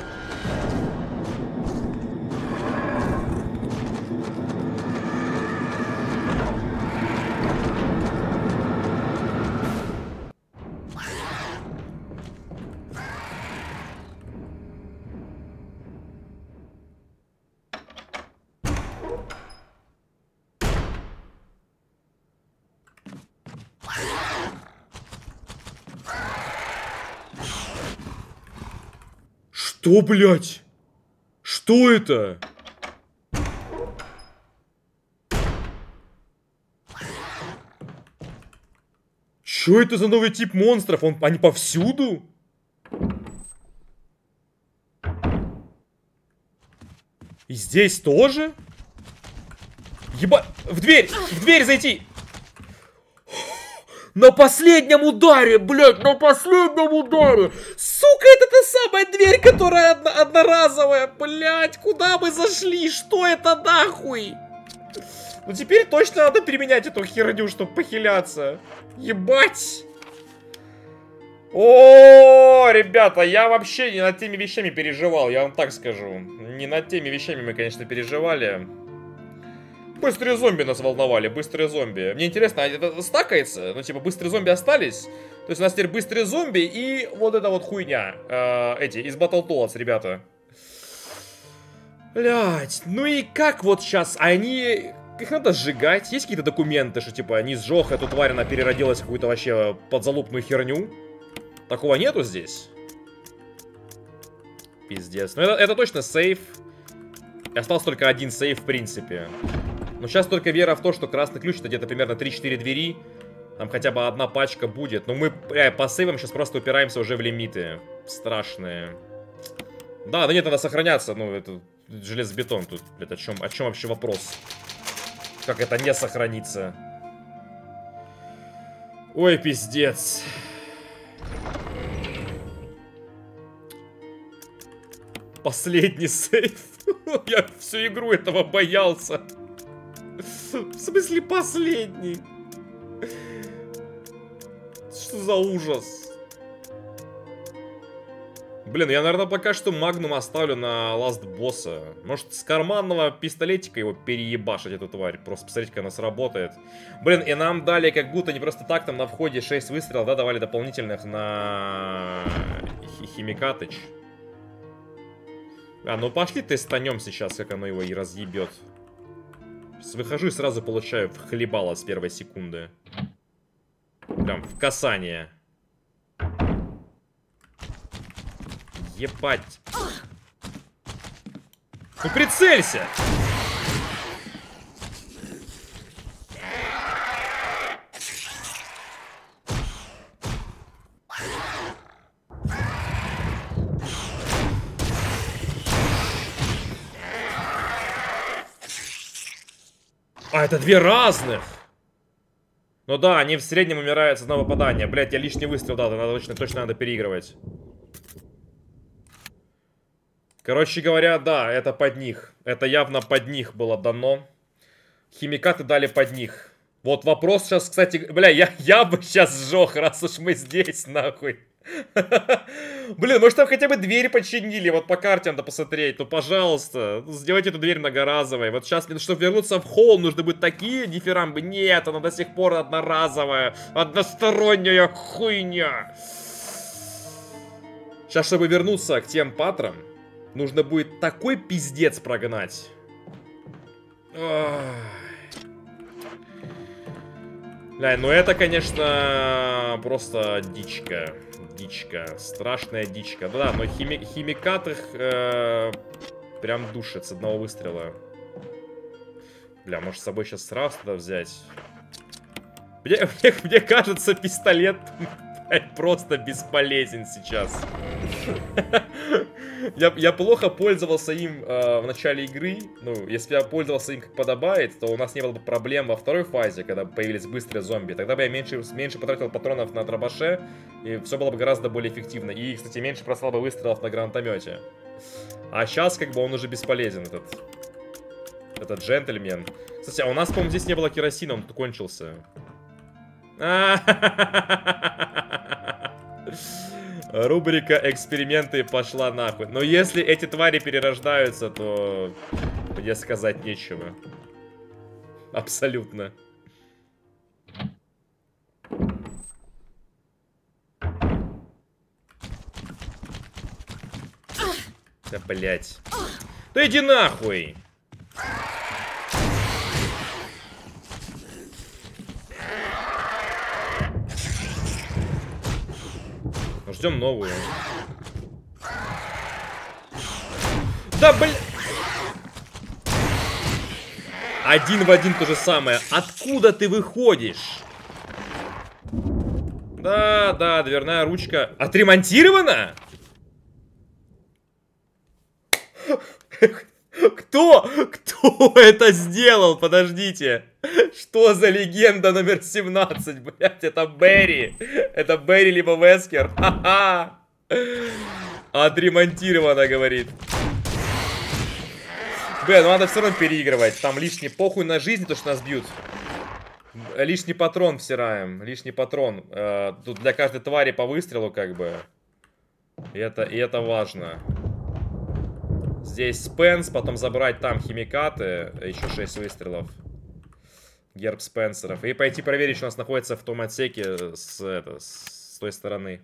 Что, блядь? Что это? Что это за новый тип монстров? Он, они повсюду? И здесь тоже? Еба... В дверь! В дверь зайти! На последнем ударе, блядь, на последнем ударе! Сука, это та самая дверь, которая одно одноразовая, блядь, куда мы зашли? Что это нахуй? Ну теперь точно надо применять эту херню, чтобы похиляться. Ебать! О, ребята, я вообще не над теми вещами переживал, я вам так скажу. Не над теми вещами мы, конечно, переживали. Быстрые зомби нас волновали, быстрые зомби. Мне интересно, а это стакается? Ну, типа, быстрые зомби остались? То есть у нас теперь быстрые зомби и вот эта вот хуйня. Э, эти, из Battletoads, ребята. Блять, ну и как вот сейчас? Они... Их надо сжигать? Есть какие-то документы, что, типа, они сжег, эту тварь, она переродилась в какую-то вообще подзалупную херню? Такого нету здесь? Пиздец. Ну, это, это точно сейф. И остался только один сейф, в принципе. Но сейчас только вера в то, что красный ключ это где-то примерно три-четыре двери. Там хотя бы одна пачка будет. Но мы бля, по сейвам сейчас просто упираемся уже в лимиты. Страшные. Да, да нет, надо сохраняться. Ну, это железобетон тут. Блядь, о чем, о чем вообще вопрос? Как это не сохранится? Ой, пиздец. Последний сейф. Я всю игру этого боялся. В смысле последний? Что за ужас? Блин, я, наверное, пока что магнум оставлю на ласт босса. Может, с карманного пистолетика его переебашить, эту тварь. Просто посмотрите, как она сработает. Блин, и нам дали как будто не просто так, там на входе шесть выстрелов, да, давали дополнительных на Химикатыч. А, ну пошли тестанем сейчас, как оно его и разъебет. Выхожу и сразу получаю в хлебало с первой секунды. Прям в касание. Ебать. Ну прицелься! А, это две разных! Ну да, они в среднем умирают с одного попадания. Блять, я лишний выстрел дал, надо точно, точно надо переигрывать. Короче говоря, да, это под них. Это явно под них было дано. Химикаты дали под них. Вот вопрос сейчас, кстати, бля, я, я бы сейчас сжег, раз уж мы здесь, нахуй. Блин, может там хотя бы дверь починили, вот по карте надо посмотреть, ну пожалуйста, сделайте эту дверь многоразовой. Вот сейчас, чтобы вернуться в холл, нужно будет такие дифирамбы. Нет, она до сих пор одноразовая, односторонняя хуйня. Сейчас, чтобы вернуться к тем патрам, нужно будет такой пиздец прогнать. Бля, ну это, конечно, просто дичка. Дичка, страшная дичка. Ну да, но хими химикат их э, прям душит с одного выстрела. Бля, может с собой сейчас сразу туда взять? Мне, мне, мне кажется, пистолет просто бесполезен сейчас. я, я плохо пользовался им э, в начале игры. Ну, если я пользовался им как подобает, то у нас не было бы проблем во второй фазе, когда появились быстрые зомби. Тогда бы я меньше, меньше потратил патронов на дробаше, и все было бы гораздо более эффективно. И, кстати, меньше просрал бы выстрелов на гранатомете. А сейчас, как бы, он уже бесполезен, этот этот джентльмен. Кстати, а у нас, по-моему, здесь не было керосина, он тут кончился. Рубрика «Эксперименты» пошла нахуй. Но если эти твари перерождаются, то мне сказать нечего. Абсолютно. Да, блять. Да иди нахуй! Ну, ждем новую. Да, блин! Один в один то же самое. Откуда ты выходишь? Да, да, дверная ручка отремонтирована? Кто? Кто это сделал? Подождите. Что за легенда номер семнадцать? Блять, это Берри. Это Берри либо Вескер. Ха-ха. Отремонтировано, говорит. Блин, ну надо все равно переигрывать. Там лишний похуй на жизнь, то что нас бьют. Лишний патрон всираем. Лишний патрон. Э, тут для каждой твари по выстрелу, как бы. И это, и это важно. Здесь Спенс, потом забрать там химикаты. Еще шесть выстрелов. Герб Спенсеров. И пойти проверить, что у нас находится в том отсеке с, это, с той стороны.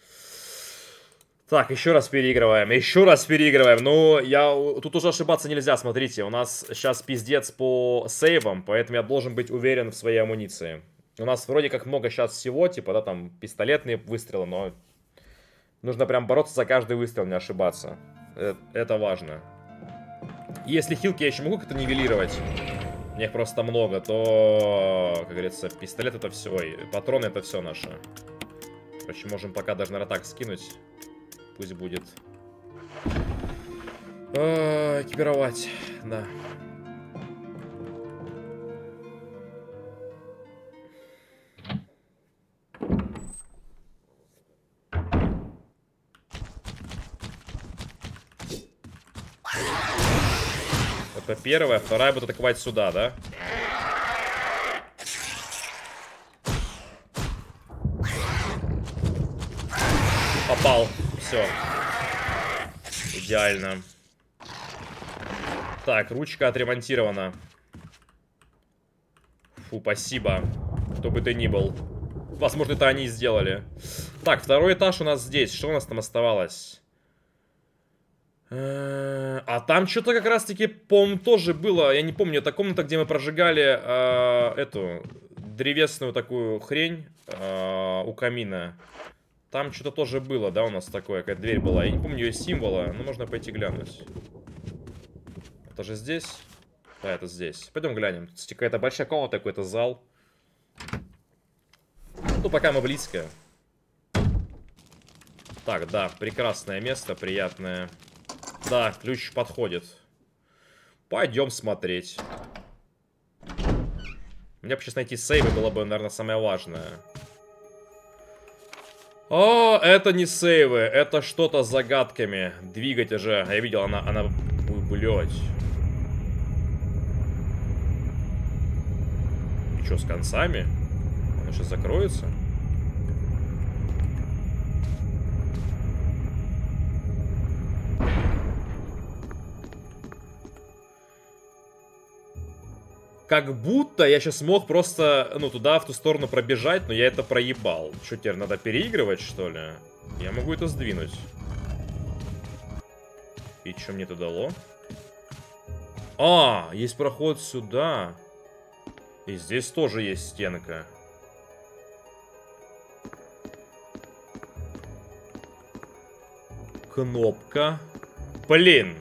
Так, еще раз переигрываем. Еще раз переигрываем. Ну, я... Тут уже ошибаться нельзя, смотрите. У нас сейчас пиздец по сейвам, поэтому я должен быть уверен в своей амуниции. У нас вроде как много сейчас всего, типа, да, там, пистолетные выстрелы, но... Нужно прям бороться за каждый выстрел, не ошибаться. Это важно. Если хилки я еще могу как-то нивелировать, у них просто много, то, как говорится, пистолет это все, и патроны это все наше. Короче, можем пока даже, наверное, так скинуть. Пусть будет. А, экипировать, да. Это первая, вторая будет атаковать сюда, да? Попал. Все. Идеально. Так, ручка отремонтирована. Фу, спасибо. Кто бы ты ни был. Возможно, это они сделали. Так, второй этаж у нас здесь. Что у нас там оставалось? А там что-то как раз-таки, по-моему, тоже было. Я не помню, это комната, где мы прожигали э, эту древесную такую хрень э, у камина. Там что-то тоже было, да, у нас такое, какая дверь была. Я не помню ее символа, но можно пойти глянуть. Это же здесь? Да, это здесь. Пойдем глянем. Тут какая-то большая комната, какой-то зал. Ну, пока мы близко. Так, да, прекрасное место, приятное. Да, ключ подходит. Пойдем смотреть. Мне бы сейчас найти сейвы было бы, наверное, самое важное. О, это не сейвы, это что-то с загадками. Двигать уже. Я видел, она... она... Ой, блядь. И что, с концами? Она сейчас закроется? Как будто я сейчас мог просто, ну, туда, в ту сторону пробежать, но я это проебал. Что, теперь надо переигрывать, что ли? Я могу это сдвинуть. И что мне это дало? А, есть проход сюда. И здесь тоже есть стенка. Кнопка. Блин.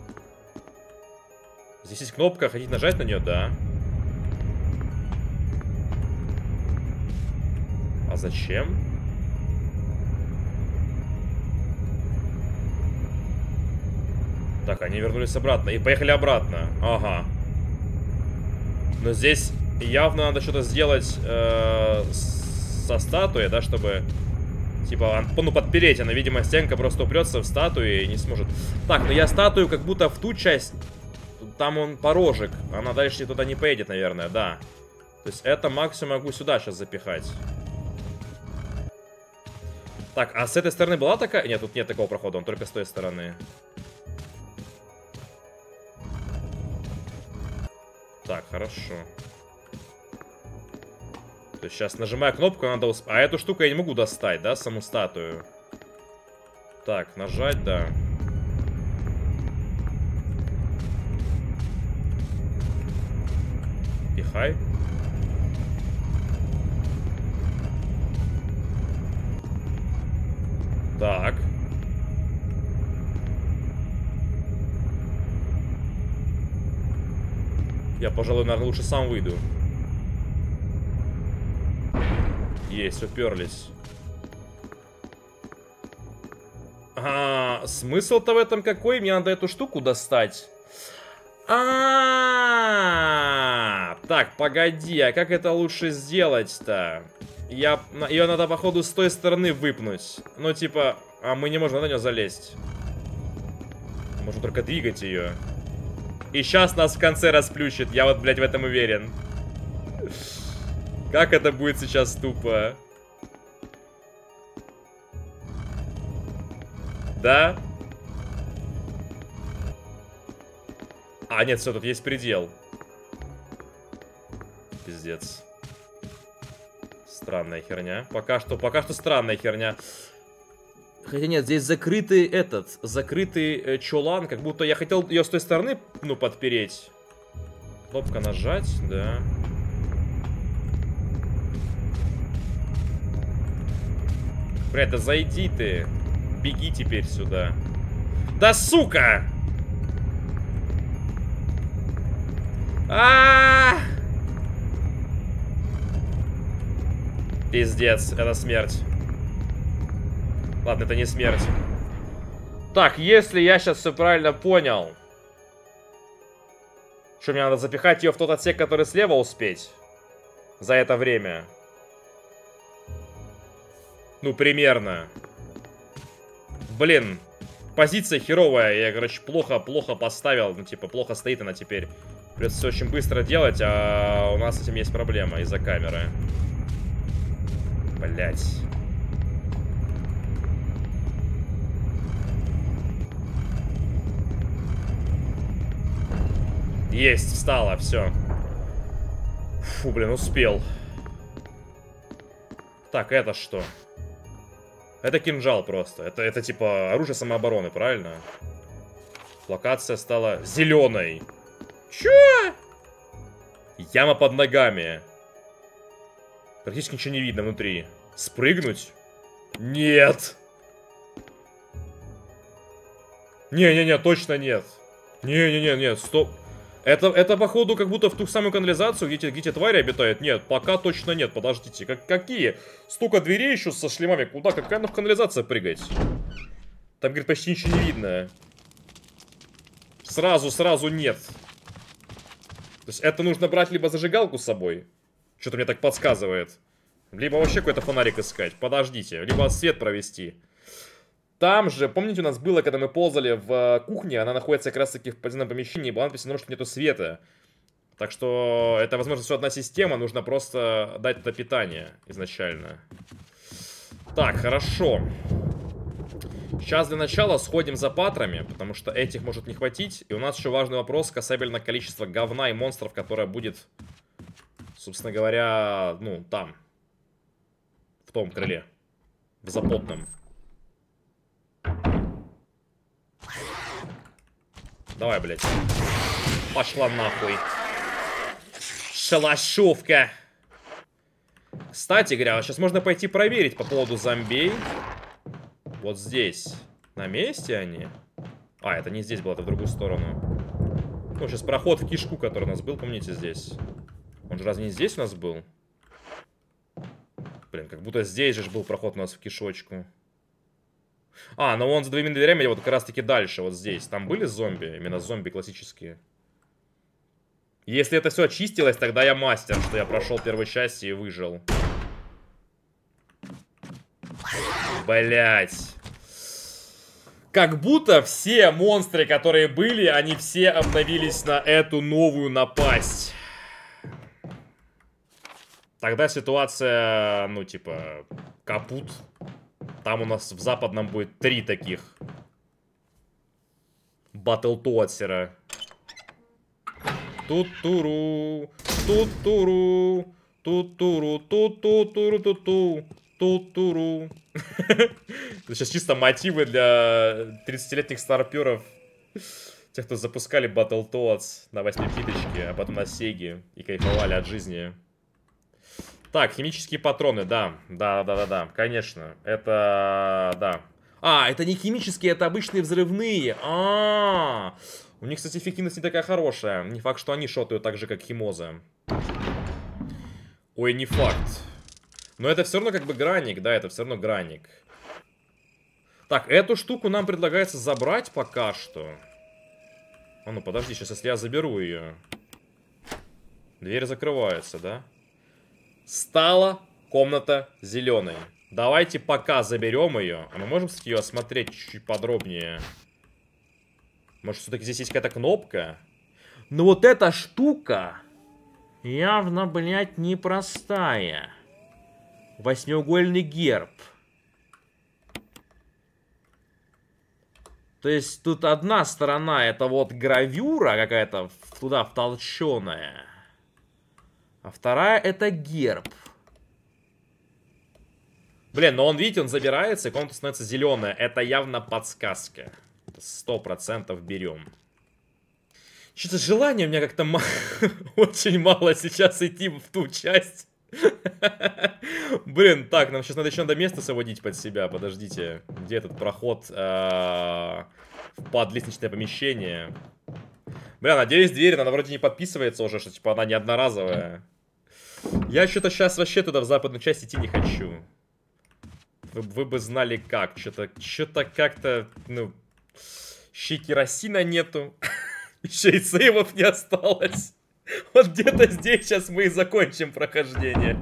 Здесь есть кнопка, хотите нажать на нее? Да. А зачем? Так, они вернулись обратно. И поехали обратно. Ага. Но здесь явно надо что-то сделать э, со статуей, да, чтобы... Типа, ну, подпереть. Она, видимо, стенка просто упрется в статую и не сможет. Так, но я статую как будто в ту часть... там он порожек. Она дальше туда не поедет, наверное, да. То есть это максимум могу сюда сейчас запихать. Так, а с этой стороны была такая... Нет, тут нет такого прохода, он только с той стороны. Так, хорошо. То есть сейчас нажимаю кнопку, надо усп... А эту штуку я не могу достать, да, саму статую? Так, нажать, да. Пихай. Так. Я, пожалуй, наверное, лучше сам выйду. Есть, уперлись. А, смысл-то в этом какой? Мне надо эту штуку достать. А, -а, -а, так, погоди, а как это лучше сделать-то? Я, ее надо, походу, с той стороны выпнуть. Ну, типа, а мы не можем на нее залезть. Можем только двигать ее. И сейчас нас в конце расплющит. Я вот, блядь, в этом уверен. Как это будет сейчас тупо? Да? А, нет, все, тут есть предел. Пиздец. Странная херня. Пока что, пока что странная херня. Хотя нет, здесь закрытый этот, закрытый э, чулан, как будто я хотел ее с той стороны, ну, подпереть. Кнопка нажать, да. Блядь, да зайди ты. Беги теперь сюда. Да сука! А-а-а! Пиздец, это смерть. Ладно, это не смерть. Так, если я сейчас все правильно понял, что мне надо запихать ее в тот отсек, который слева успеть за это время. Ну, примерно. Блин, позиция херовая. Я, короче, плохо-плохо поставил. Ну, типа, плохо стоит она теперь. Придется все очень быстро делать, а у нас с этим есть проблема из-за камеры. Блять. Есть, встала, все. Фу, блин, успел. Так, это что? Это кинжал просто. Это, это типа оружие самообороны, правильно? Локация стала зеленой. Чё? Яма под ногами. Практически ничего не видно внутри. Спрыгнуть? Нет. Не-не-не, точно нет. Не-не-не, стоп. Это, это, походу, как будто в ту самую канализацию, где, где твари обитают. Нет, пока точно нет, подождите. Как, какие? Столько дверей еще со шлемами. Куда? Какая на канализация прыгать? Там, говорит, почти ничего не видно. Сразу, сразу нет. То есть это нужно брать либо зажигалку с собой. Что-то мне так подсказывает. Либо вообще какой-то фонарик искать. Подождите. Либо свет провести. Там же, помните, у нас было, когда мы ползали в кухне, она находится как раз таки в подземном помещении, была написано, что нету света. Так что это, возможно, все одна система, нужно просто дать это питание изначально. Так, хорошо. Сейчас для начала сходим за патрами, потому что этих может не хватить. И у нас еще важный вопрос касательно количества говна и монстров, которое будет, собственно говоря, ну, там. В том крыле. В запотном. Давай, блядь. Пошла нахуй. Шалашовка. Кстати говоря, сейчас можно пойти проверить по поводу зомбей. Вот здесь. На месте они? А, это не здесь было, это в другую сторону. Ну, сейчас проход в кишку, который у нас был, помните, здесь. Он же разве не здесь у нас был? Блин, как будто здесь же был проход у нас в кишочку. А, но он за двумя дверями, вот как раз таки дальше, вот здесь. Там были зомби, именно зомби классические. Если это все очистилось, тогда я мастер, что я прошел первой части и выжил. Блять. Как будто все монстры, которые были, они все обновились на эту новую напасть. Тогда ситуация, ну, типа, капут. Там у нас в западном будет три таких. Баттлтоатсера. Тут-туру, тут-туру, тут-туру, тут-туру, тут-туру, тут-туру. Это сейчас чисто мотивы для тридцатилетних старперов. Тех, кто запускали Battletoads на восьмипиточке, а потом на Сеге и кайфовали от жизни. Так, химические патроны, да. Да, да, да, да, конечно. Это, да. А, это не химические, это обычные взрывные. А, -а, -а. У них, кстати, эффективность не такая хорошая. Не факт, что они шотают так же, как химоза. Ой, не факт. Но это все равно как бы граник, да, это все равно граник. Так, эту штуку нам предлагается забрать пока что. А ну, подожди, сейчас если я заберу ее. Дверь закрывается, да? Стала комната зеленой. Давайте пока заберем ее. А мы можем, кстати, ее осмотреть чуть-чуть подробнее. Может, все-таки здесь есть какая-то кнопка? Но вот эта штука явно, блядь, непростая. Восьмиугольный герб. То есть тут одна сторона это вот гравюра какая-то туда втолченная. А вторая это герб. Блин, но он, видите, он забирается, и комната становится зеленая. Это явно подсказка. Сто процентов берем. Что-то желания у меня как-то очень мало сейчас идти в ту часть. Блин, так, нам сейчас надо еще надо место соводить под себя. Подождите, где этот проход в подлестничное помещение? Бля, надеюсь, дверь, она вроде не подписывается уже, что типа она не одноразовая. Я что-то сейчас вообще туда в западную часть идти не хочу. Вы, вы бы знали как. Что-то что-то как-то, ну, еще керосина нету. Еще и сейвов не осталось. Вот где-то здесь сейчас мы и закончим прохождение.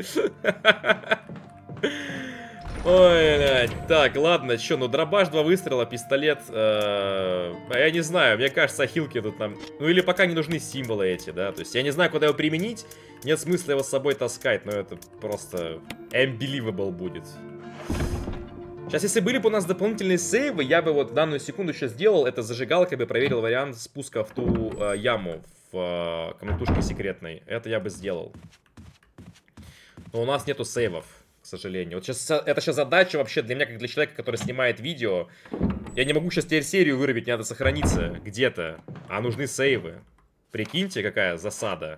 Ой, блядь. Так, ладно, что, ну дробаш, два выстрела, пистолет. Э, я не знаю, мне кажется, хилки тут нам... Ну или пока не нужны символы эти, да. То есть я не знаю, куда его применить. Нет смысла его с собой таскать, но это просто unbelievable будет. Сейчас, если были бы у нас дополнительные сейвы, я бы вот в данную секунду сейчас сделал это зажигалкой, бы проверил вариант спуска в ту э, яму в э, комнатушке секретной. Это я бы сделал. Но у нас нету сейвов, к сожалению. Вот сейчас, это сейчас задача вообще для меня, как для человека, который снимает видео. Я не могу сейчас теперь серию вырубить, мне надо сохраниться где-то. А нужны сейвы. Прикиньте, какая засада.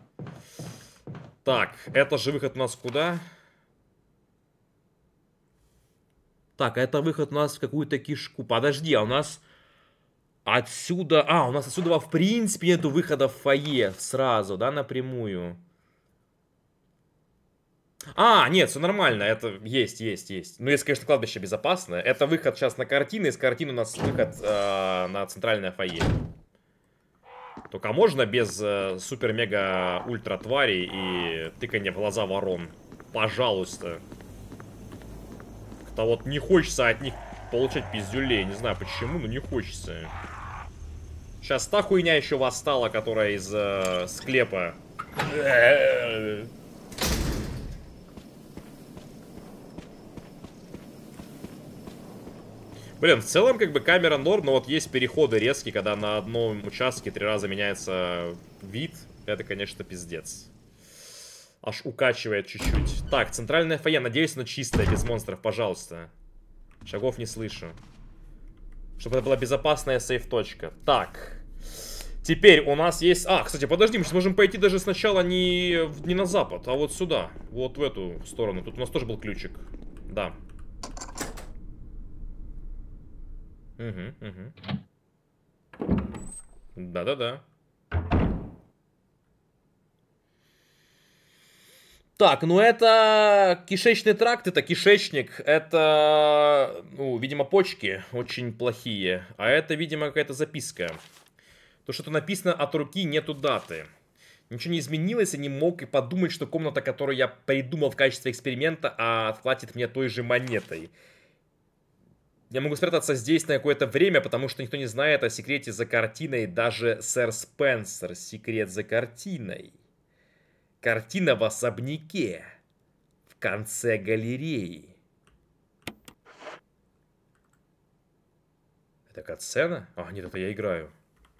Так, это же выход у нас куда? Так, это выход у нас в какую-то кишку. Подожди, а у нас отсюда... А, у нас отсюда в принципе нету выхода в фойе сразу, да, напрямую. А, нет, все нормально, это есть, есть, есть. Ну, если, конечно, кладбище безопасное. Это выход сейчас на картины, из картины у нас выход э, на центральное фойе. Только можно без э, супер-мега-ультра тварей и тыканья в глаза ворон? Пожалуйста. Как-то вот не хочется от них получать пиздюлей. Не знаю почему, но не хочется. Сейчас та хуйня еще восстала, которая из э, склепа. Блин, в целом, как бы, камера норм, но вот есть переходы резкие, когда на одном участке три раза меняется вид. Это, конечно, пиздец. Аж укачивает чуть-чуть. Так, центральное фойе. Надеюсь, оно чистое, без монстров, пожалуйста. Шагов не слышу. Чтобы это была безопасная сейф-точка. Так. Теперь у нас есть... А, кстати, подожди, мы сейчас можем пойти даже сначала не, не на запад, а вот сюда. Вот в эту сторону. Тут у нас тоже был ключик. Да. Угу, угу. Да-да-да. Так, ну это кишечный тракт, это кишечник, это, ну, видимо, почки очень плохие. А это, видимо, какая-то записка. То, что тут написано от руки, нету даты. Ничего не изменилось, я не мог и подумать, что комната, которую я придумал в качестве эксперимента, а отплатит мне той же монетой. Я могу спрятаться здесь на какое-то время, потому что никто не знает о секрете за картиной, даже сэр Спенсер. Секрет за картиной. Картина в особняке. В конце галереи. Это катсцена? А, нет, это я играю.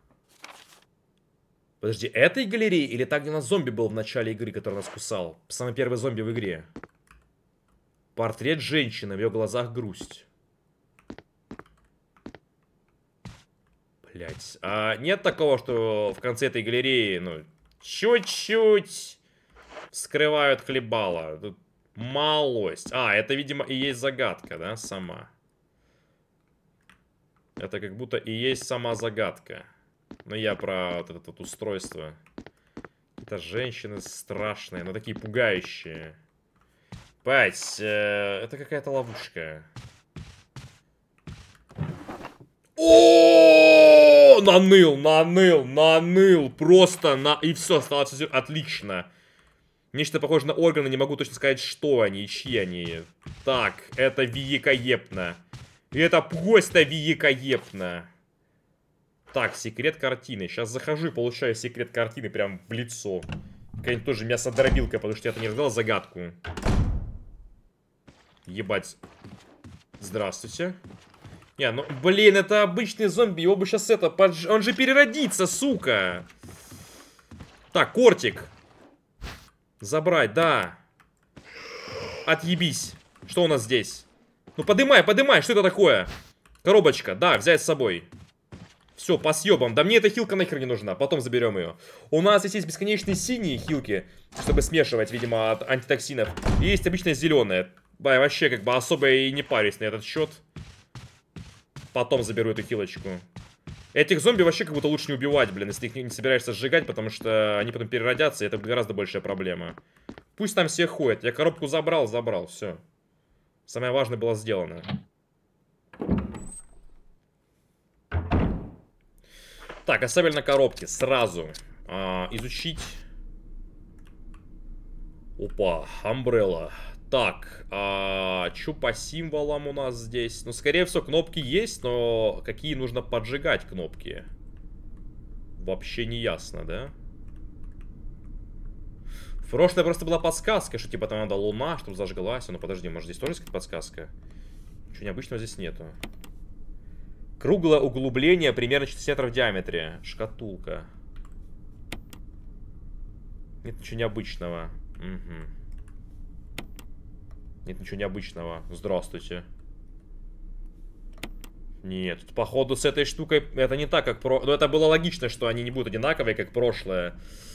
Подожди, этой галереи или так, где у нас зомби был в начале игры, который нас кусал? Самый первый зомби в игре. Портрет женщины, в ее глазах грусть. Блять. А нет такого, что в конце этой галереи, ну, чуть-чуть вскрывают хлебало. Тут малость. А, это, видимо, и есть загадка, да, сама. Это как будто и есть сама загадка. Но я про вот это вот устройство. Это женщины страшные, но такие пугающие. Пать, э, это какая-то ловушка. О, наныл, наныл, наныл. Просто на... И все, стало все отлично. Нечто похоже на органы, не могу точно сказать, что они и чьи они. Так, это великолепно. И это просто великолепно. Так, секрет картины. Сейчас захожу и получаю секрет картины прям в лицо. Какая-нибудь тоже мясодробилка, потому что я-то не разгадал загадку. Ебать. Здравствуйте. Не, ну, блин, это обычный зомби. Его бы сейчас это... Подж... Он же переродится, сука. Так, кортик. Забрать, да. Отъебись. Что у нас здесь? Ну, подымай, подымай. Что это такое? Коробочка. Да, взять с собой. Все, по съебам. Да мне эта хилка нахер не нужна. Потом заберем ее. У нас здесь есть бесконечные синие хилки, чтобы смешивать, видимо, от антитоксинов. И есть обычная зеленая. Бай, вообще, как бы, особо и не парюсь на этот счет. Потом заберу эту хилочку. Этих зомби вообще как будто лучше не убивать, блин, если их не собираешься сжигать, потому что они потом переродятся, и это гораздо большая проблема. Пусть там все ходят. Я коробку забрал, забрал, все. Самое важное было сделано. Так, оставили на коробке сразу. А, изучить. Опа, Umbrella. Так, а, что по символам у нас здесь? Ну, скорее всего, кнопки есть, но какие нужно поджигать кнопки? Вообще не ясно, да? В прошлое просто была подсказка, что типа там надо луна, чтобы зажглась. Ну, подожди, может здесь тоже есть какая-то подсказка? Ничего необычного здесь нету. Круглое углубление, примерно четыре метра в диаметре. Шкатулка. Нет ничего необычного. Угу. Нет ничего необычного. Здравствуйте. Нет, походу с этой штукой это не так, как про... Ну, это было логично, что они не будут одинаковые, как прошлое.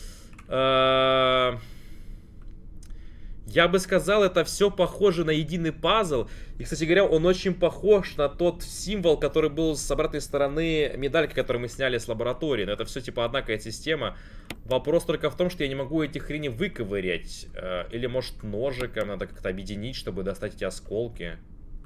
Я бы сказал, это все похоже на единый пазл. И, кстати говоря, он очень похож на тот символ, который был с обратной стороны медальки, которую мы сняли с лаборатории. Но это все типа одна какая-то система. Вопрос только в том, что я не могу эти хрени выковырять. Или, может, ножиком надо как-то объединить, чтобы достать эти осколки.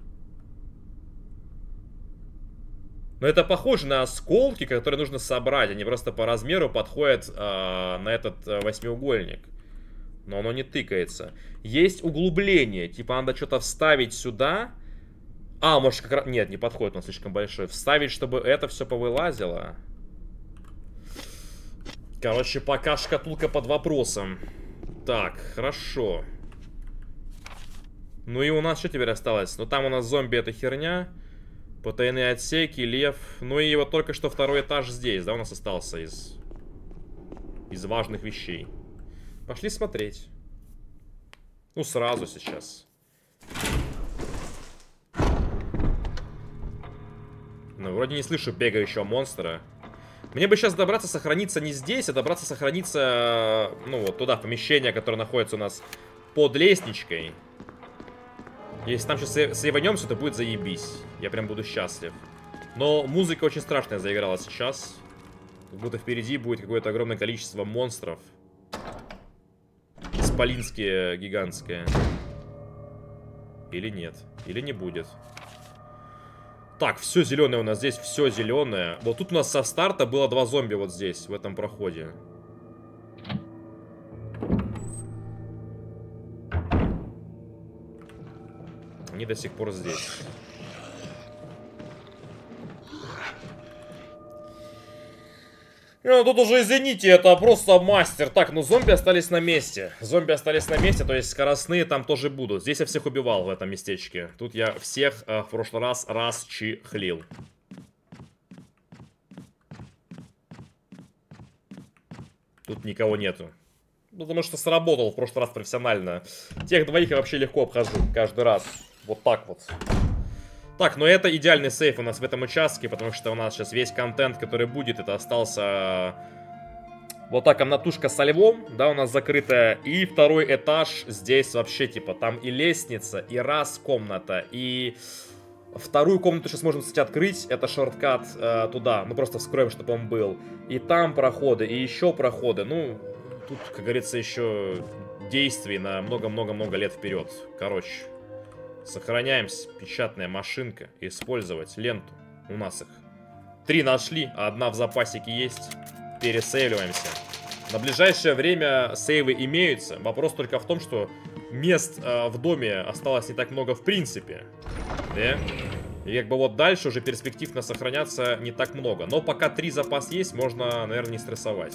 Но это похоже на осколки, которые нужно собрать. Они просто по размеру подходят э, на этот э, восьмиугольник. Но оно не тыкается. Есть углубление. Типа надо что-то вставить сюда. А, может как раз... Нет, не подходит, он слишком большой. Вставить, чтобы это все повылазило. Короче, пока шкатулка под вопросом. Так, хорошо. Ну и у нас что теперь осталось? Ну там у нас зомби, это херня. Потайные отсеки, лев. Ну и вот только что второй этаж здесь, да, у нас остался из... Из важных вещей. Пошли смотреть. Ну, сразу сейчас. Ну, вроде не слышу бегающего монстра. Мне бы сейчас добраться, сохраниться не здесь, а добраться, сохраниться, ну, вот туда, в помещение, которое находится у нас под лестничкой. Если там сейчас сейванемся, то будет заебись. Я прям буду счастлив. Но музыка очень страшная заиграла сейчас. Как будто впереди будет какое-то огромное количество монстров. Исполинские, гигантские. Или нет. Или не будет. Так, все зеленое у нас здесь, все зеленое. Вот тут у нас со старта было два зомби вот здесь, в этом проходе. Они до сих пор здесь. Ну, тут уже, извините, это просто мастер. Так, ну зомби остались на месте. Зомби остались на месте, то есть скоростные там тоже будут. Здесь я всех убивал в этом местечке. Тут я всех э, в прошлый раз расчехлил. Тут никого нету. Потому что сработал в прошлый раз профессионально. Тех двоих я вообще легко обхожу каждый раз. Вот так вот. Так, но это идеальный сейф у нас в этом участке, потому что у нас сейчас весь контент, который будет, это остался вот так комнатушка со львом, да, у нас закрытая. И второй этаж здесь вообще, типа, там и лестница, и раз комната, и вторую комнату сейчас можем, кстати, открыть. Это шорткат э, туда, мы просто вскроем, чтобы он был. И там проходы, и еще проходы. Ну, тут, как говорится, еще действий на много-много-много лет вперед. Короче. Сохраняемся. Печатная машинка. Использовать ленту. У нас их три нашли, а одна в запасике есть. Пересейвливаемся. На ближайшее время сейвы имеются. Вопрос только в том, что мест э, в доме осталось не так много в принципе. Да? И как бы вот дальше уже перспективно сохраняться не так много. Но пока три запас есть, можно, наверное, не стрессовать.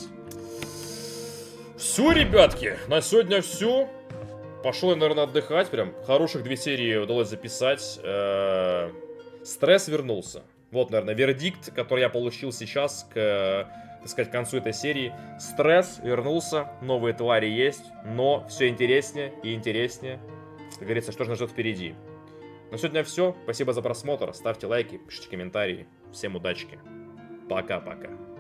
Все, ребятки. На сегодня все. Пошел я, наверное, отдыхать. Прям хороших две серии удалось записать. Э-э- стресс вернулся. Вот, наверное, вердикт, который я получил сейчас к, так сказать, концу этой серии. Стресс вернулся, новые твари есть, но все интереснее и интереснее. Как говорится, что же нас ждет впереди. На сегодня все. Спасибо за просмотр. Ставьте лайки, пишите комментарии. Всем удачки. Пока-пока.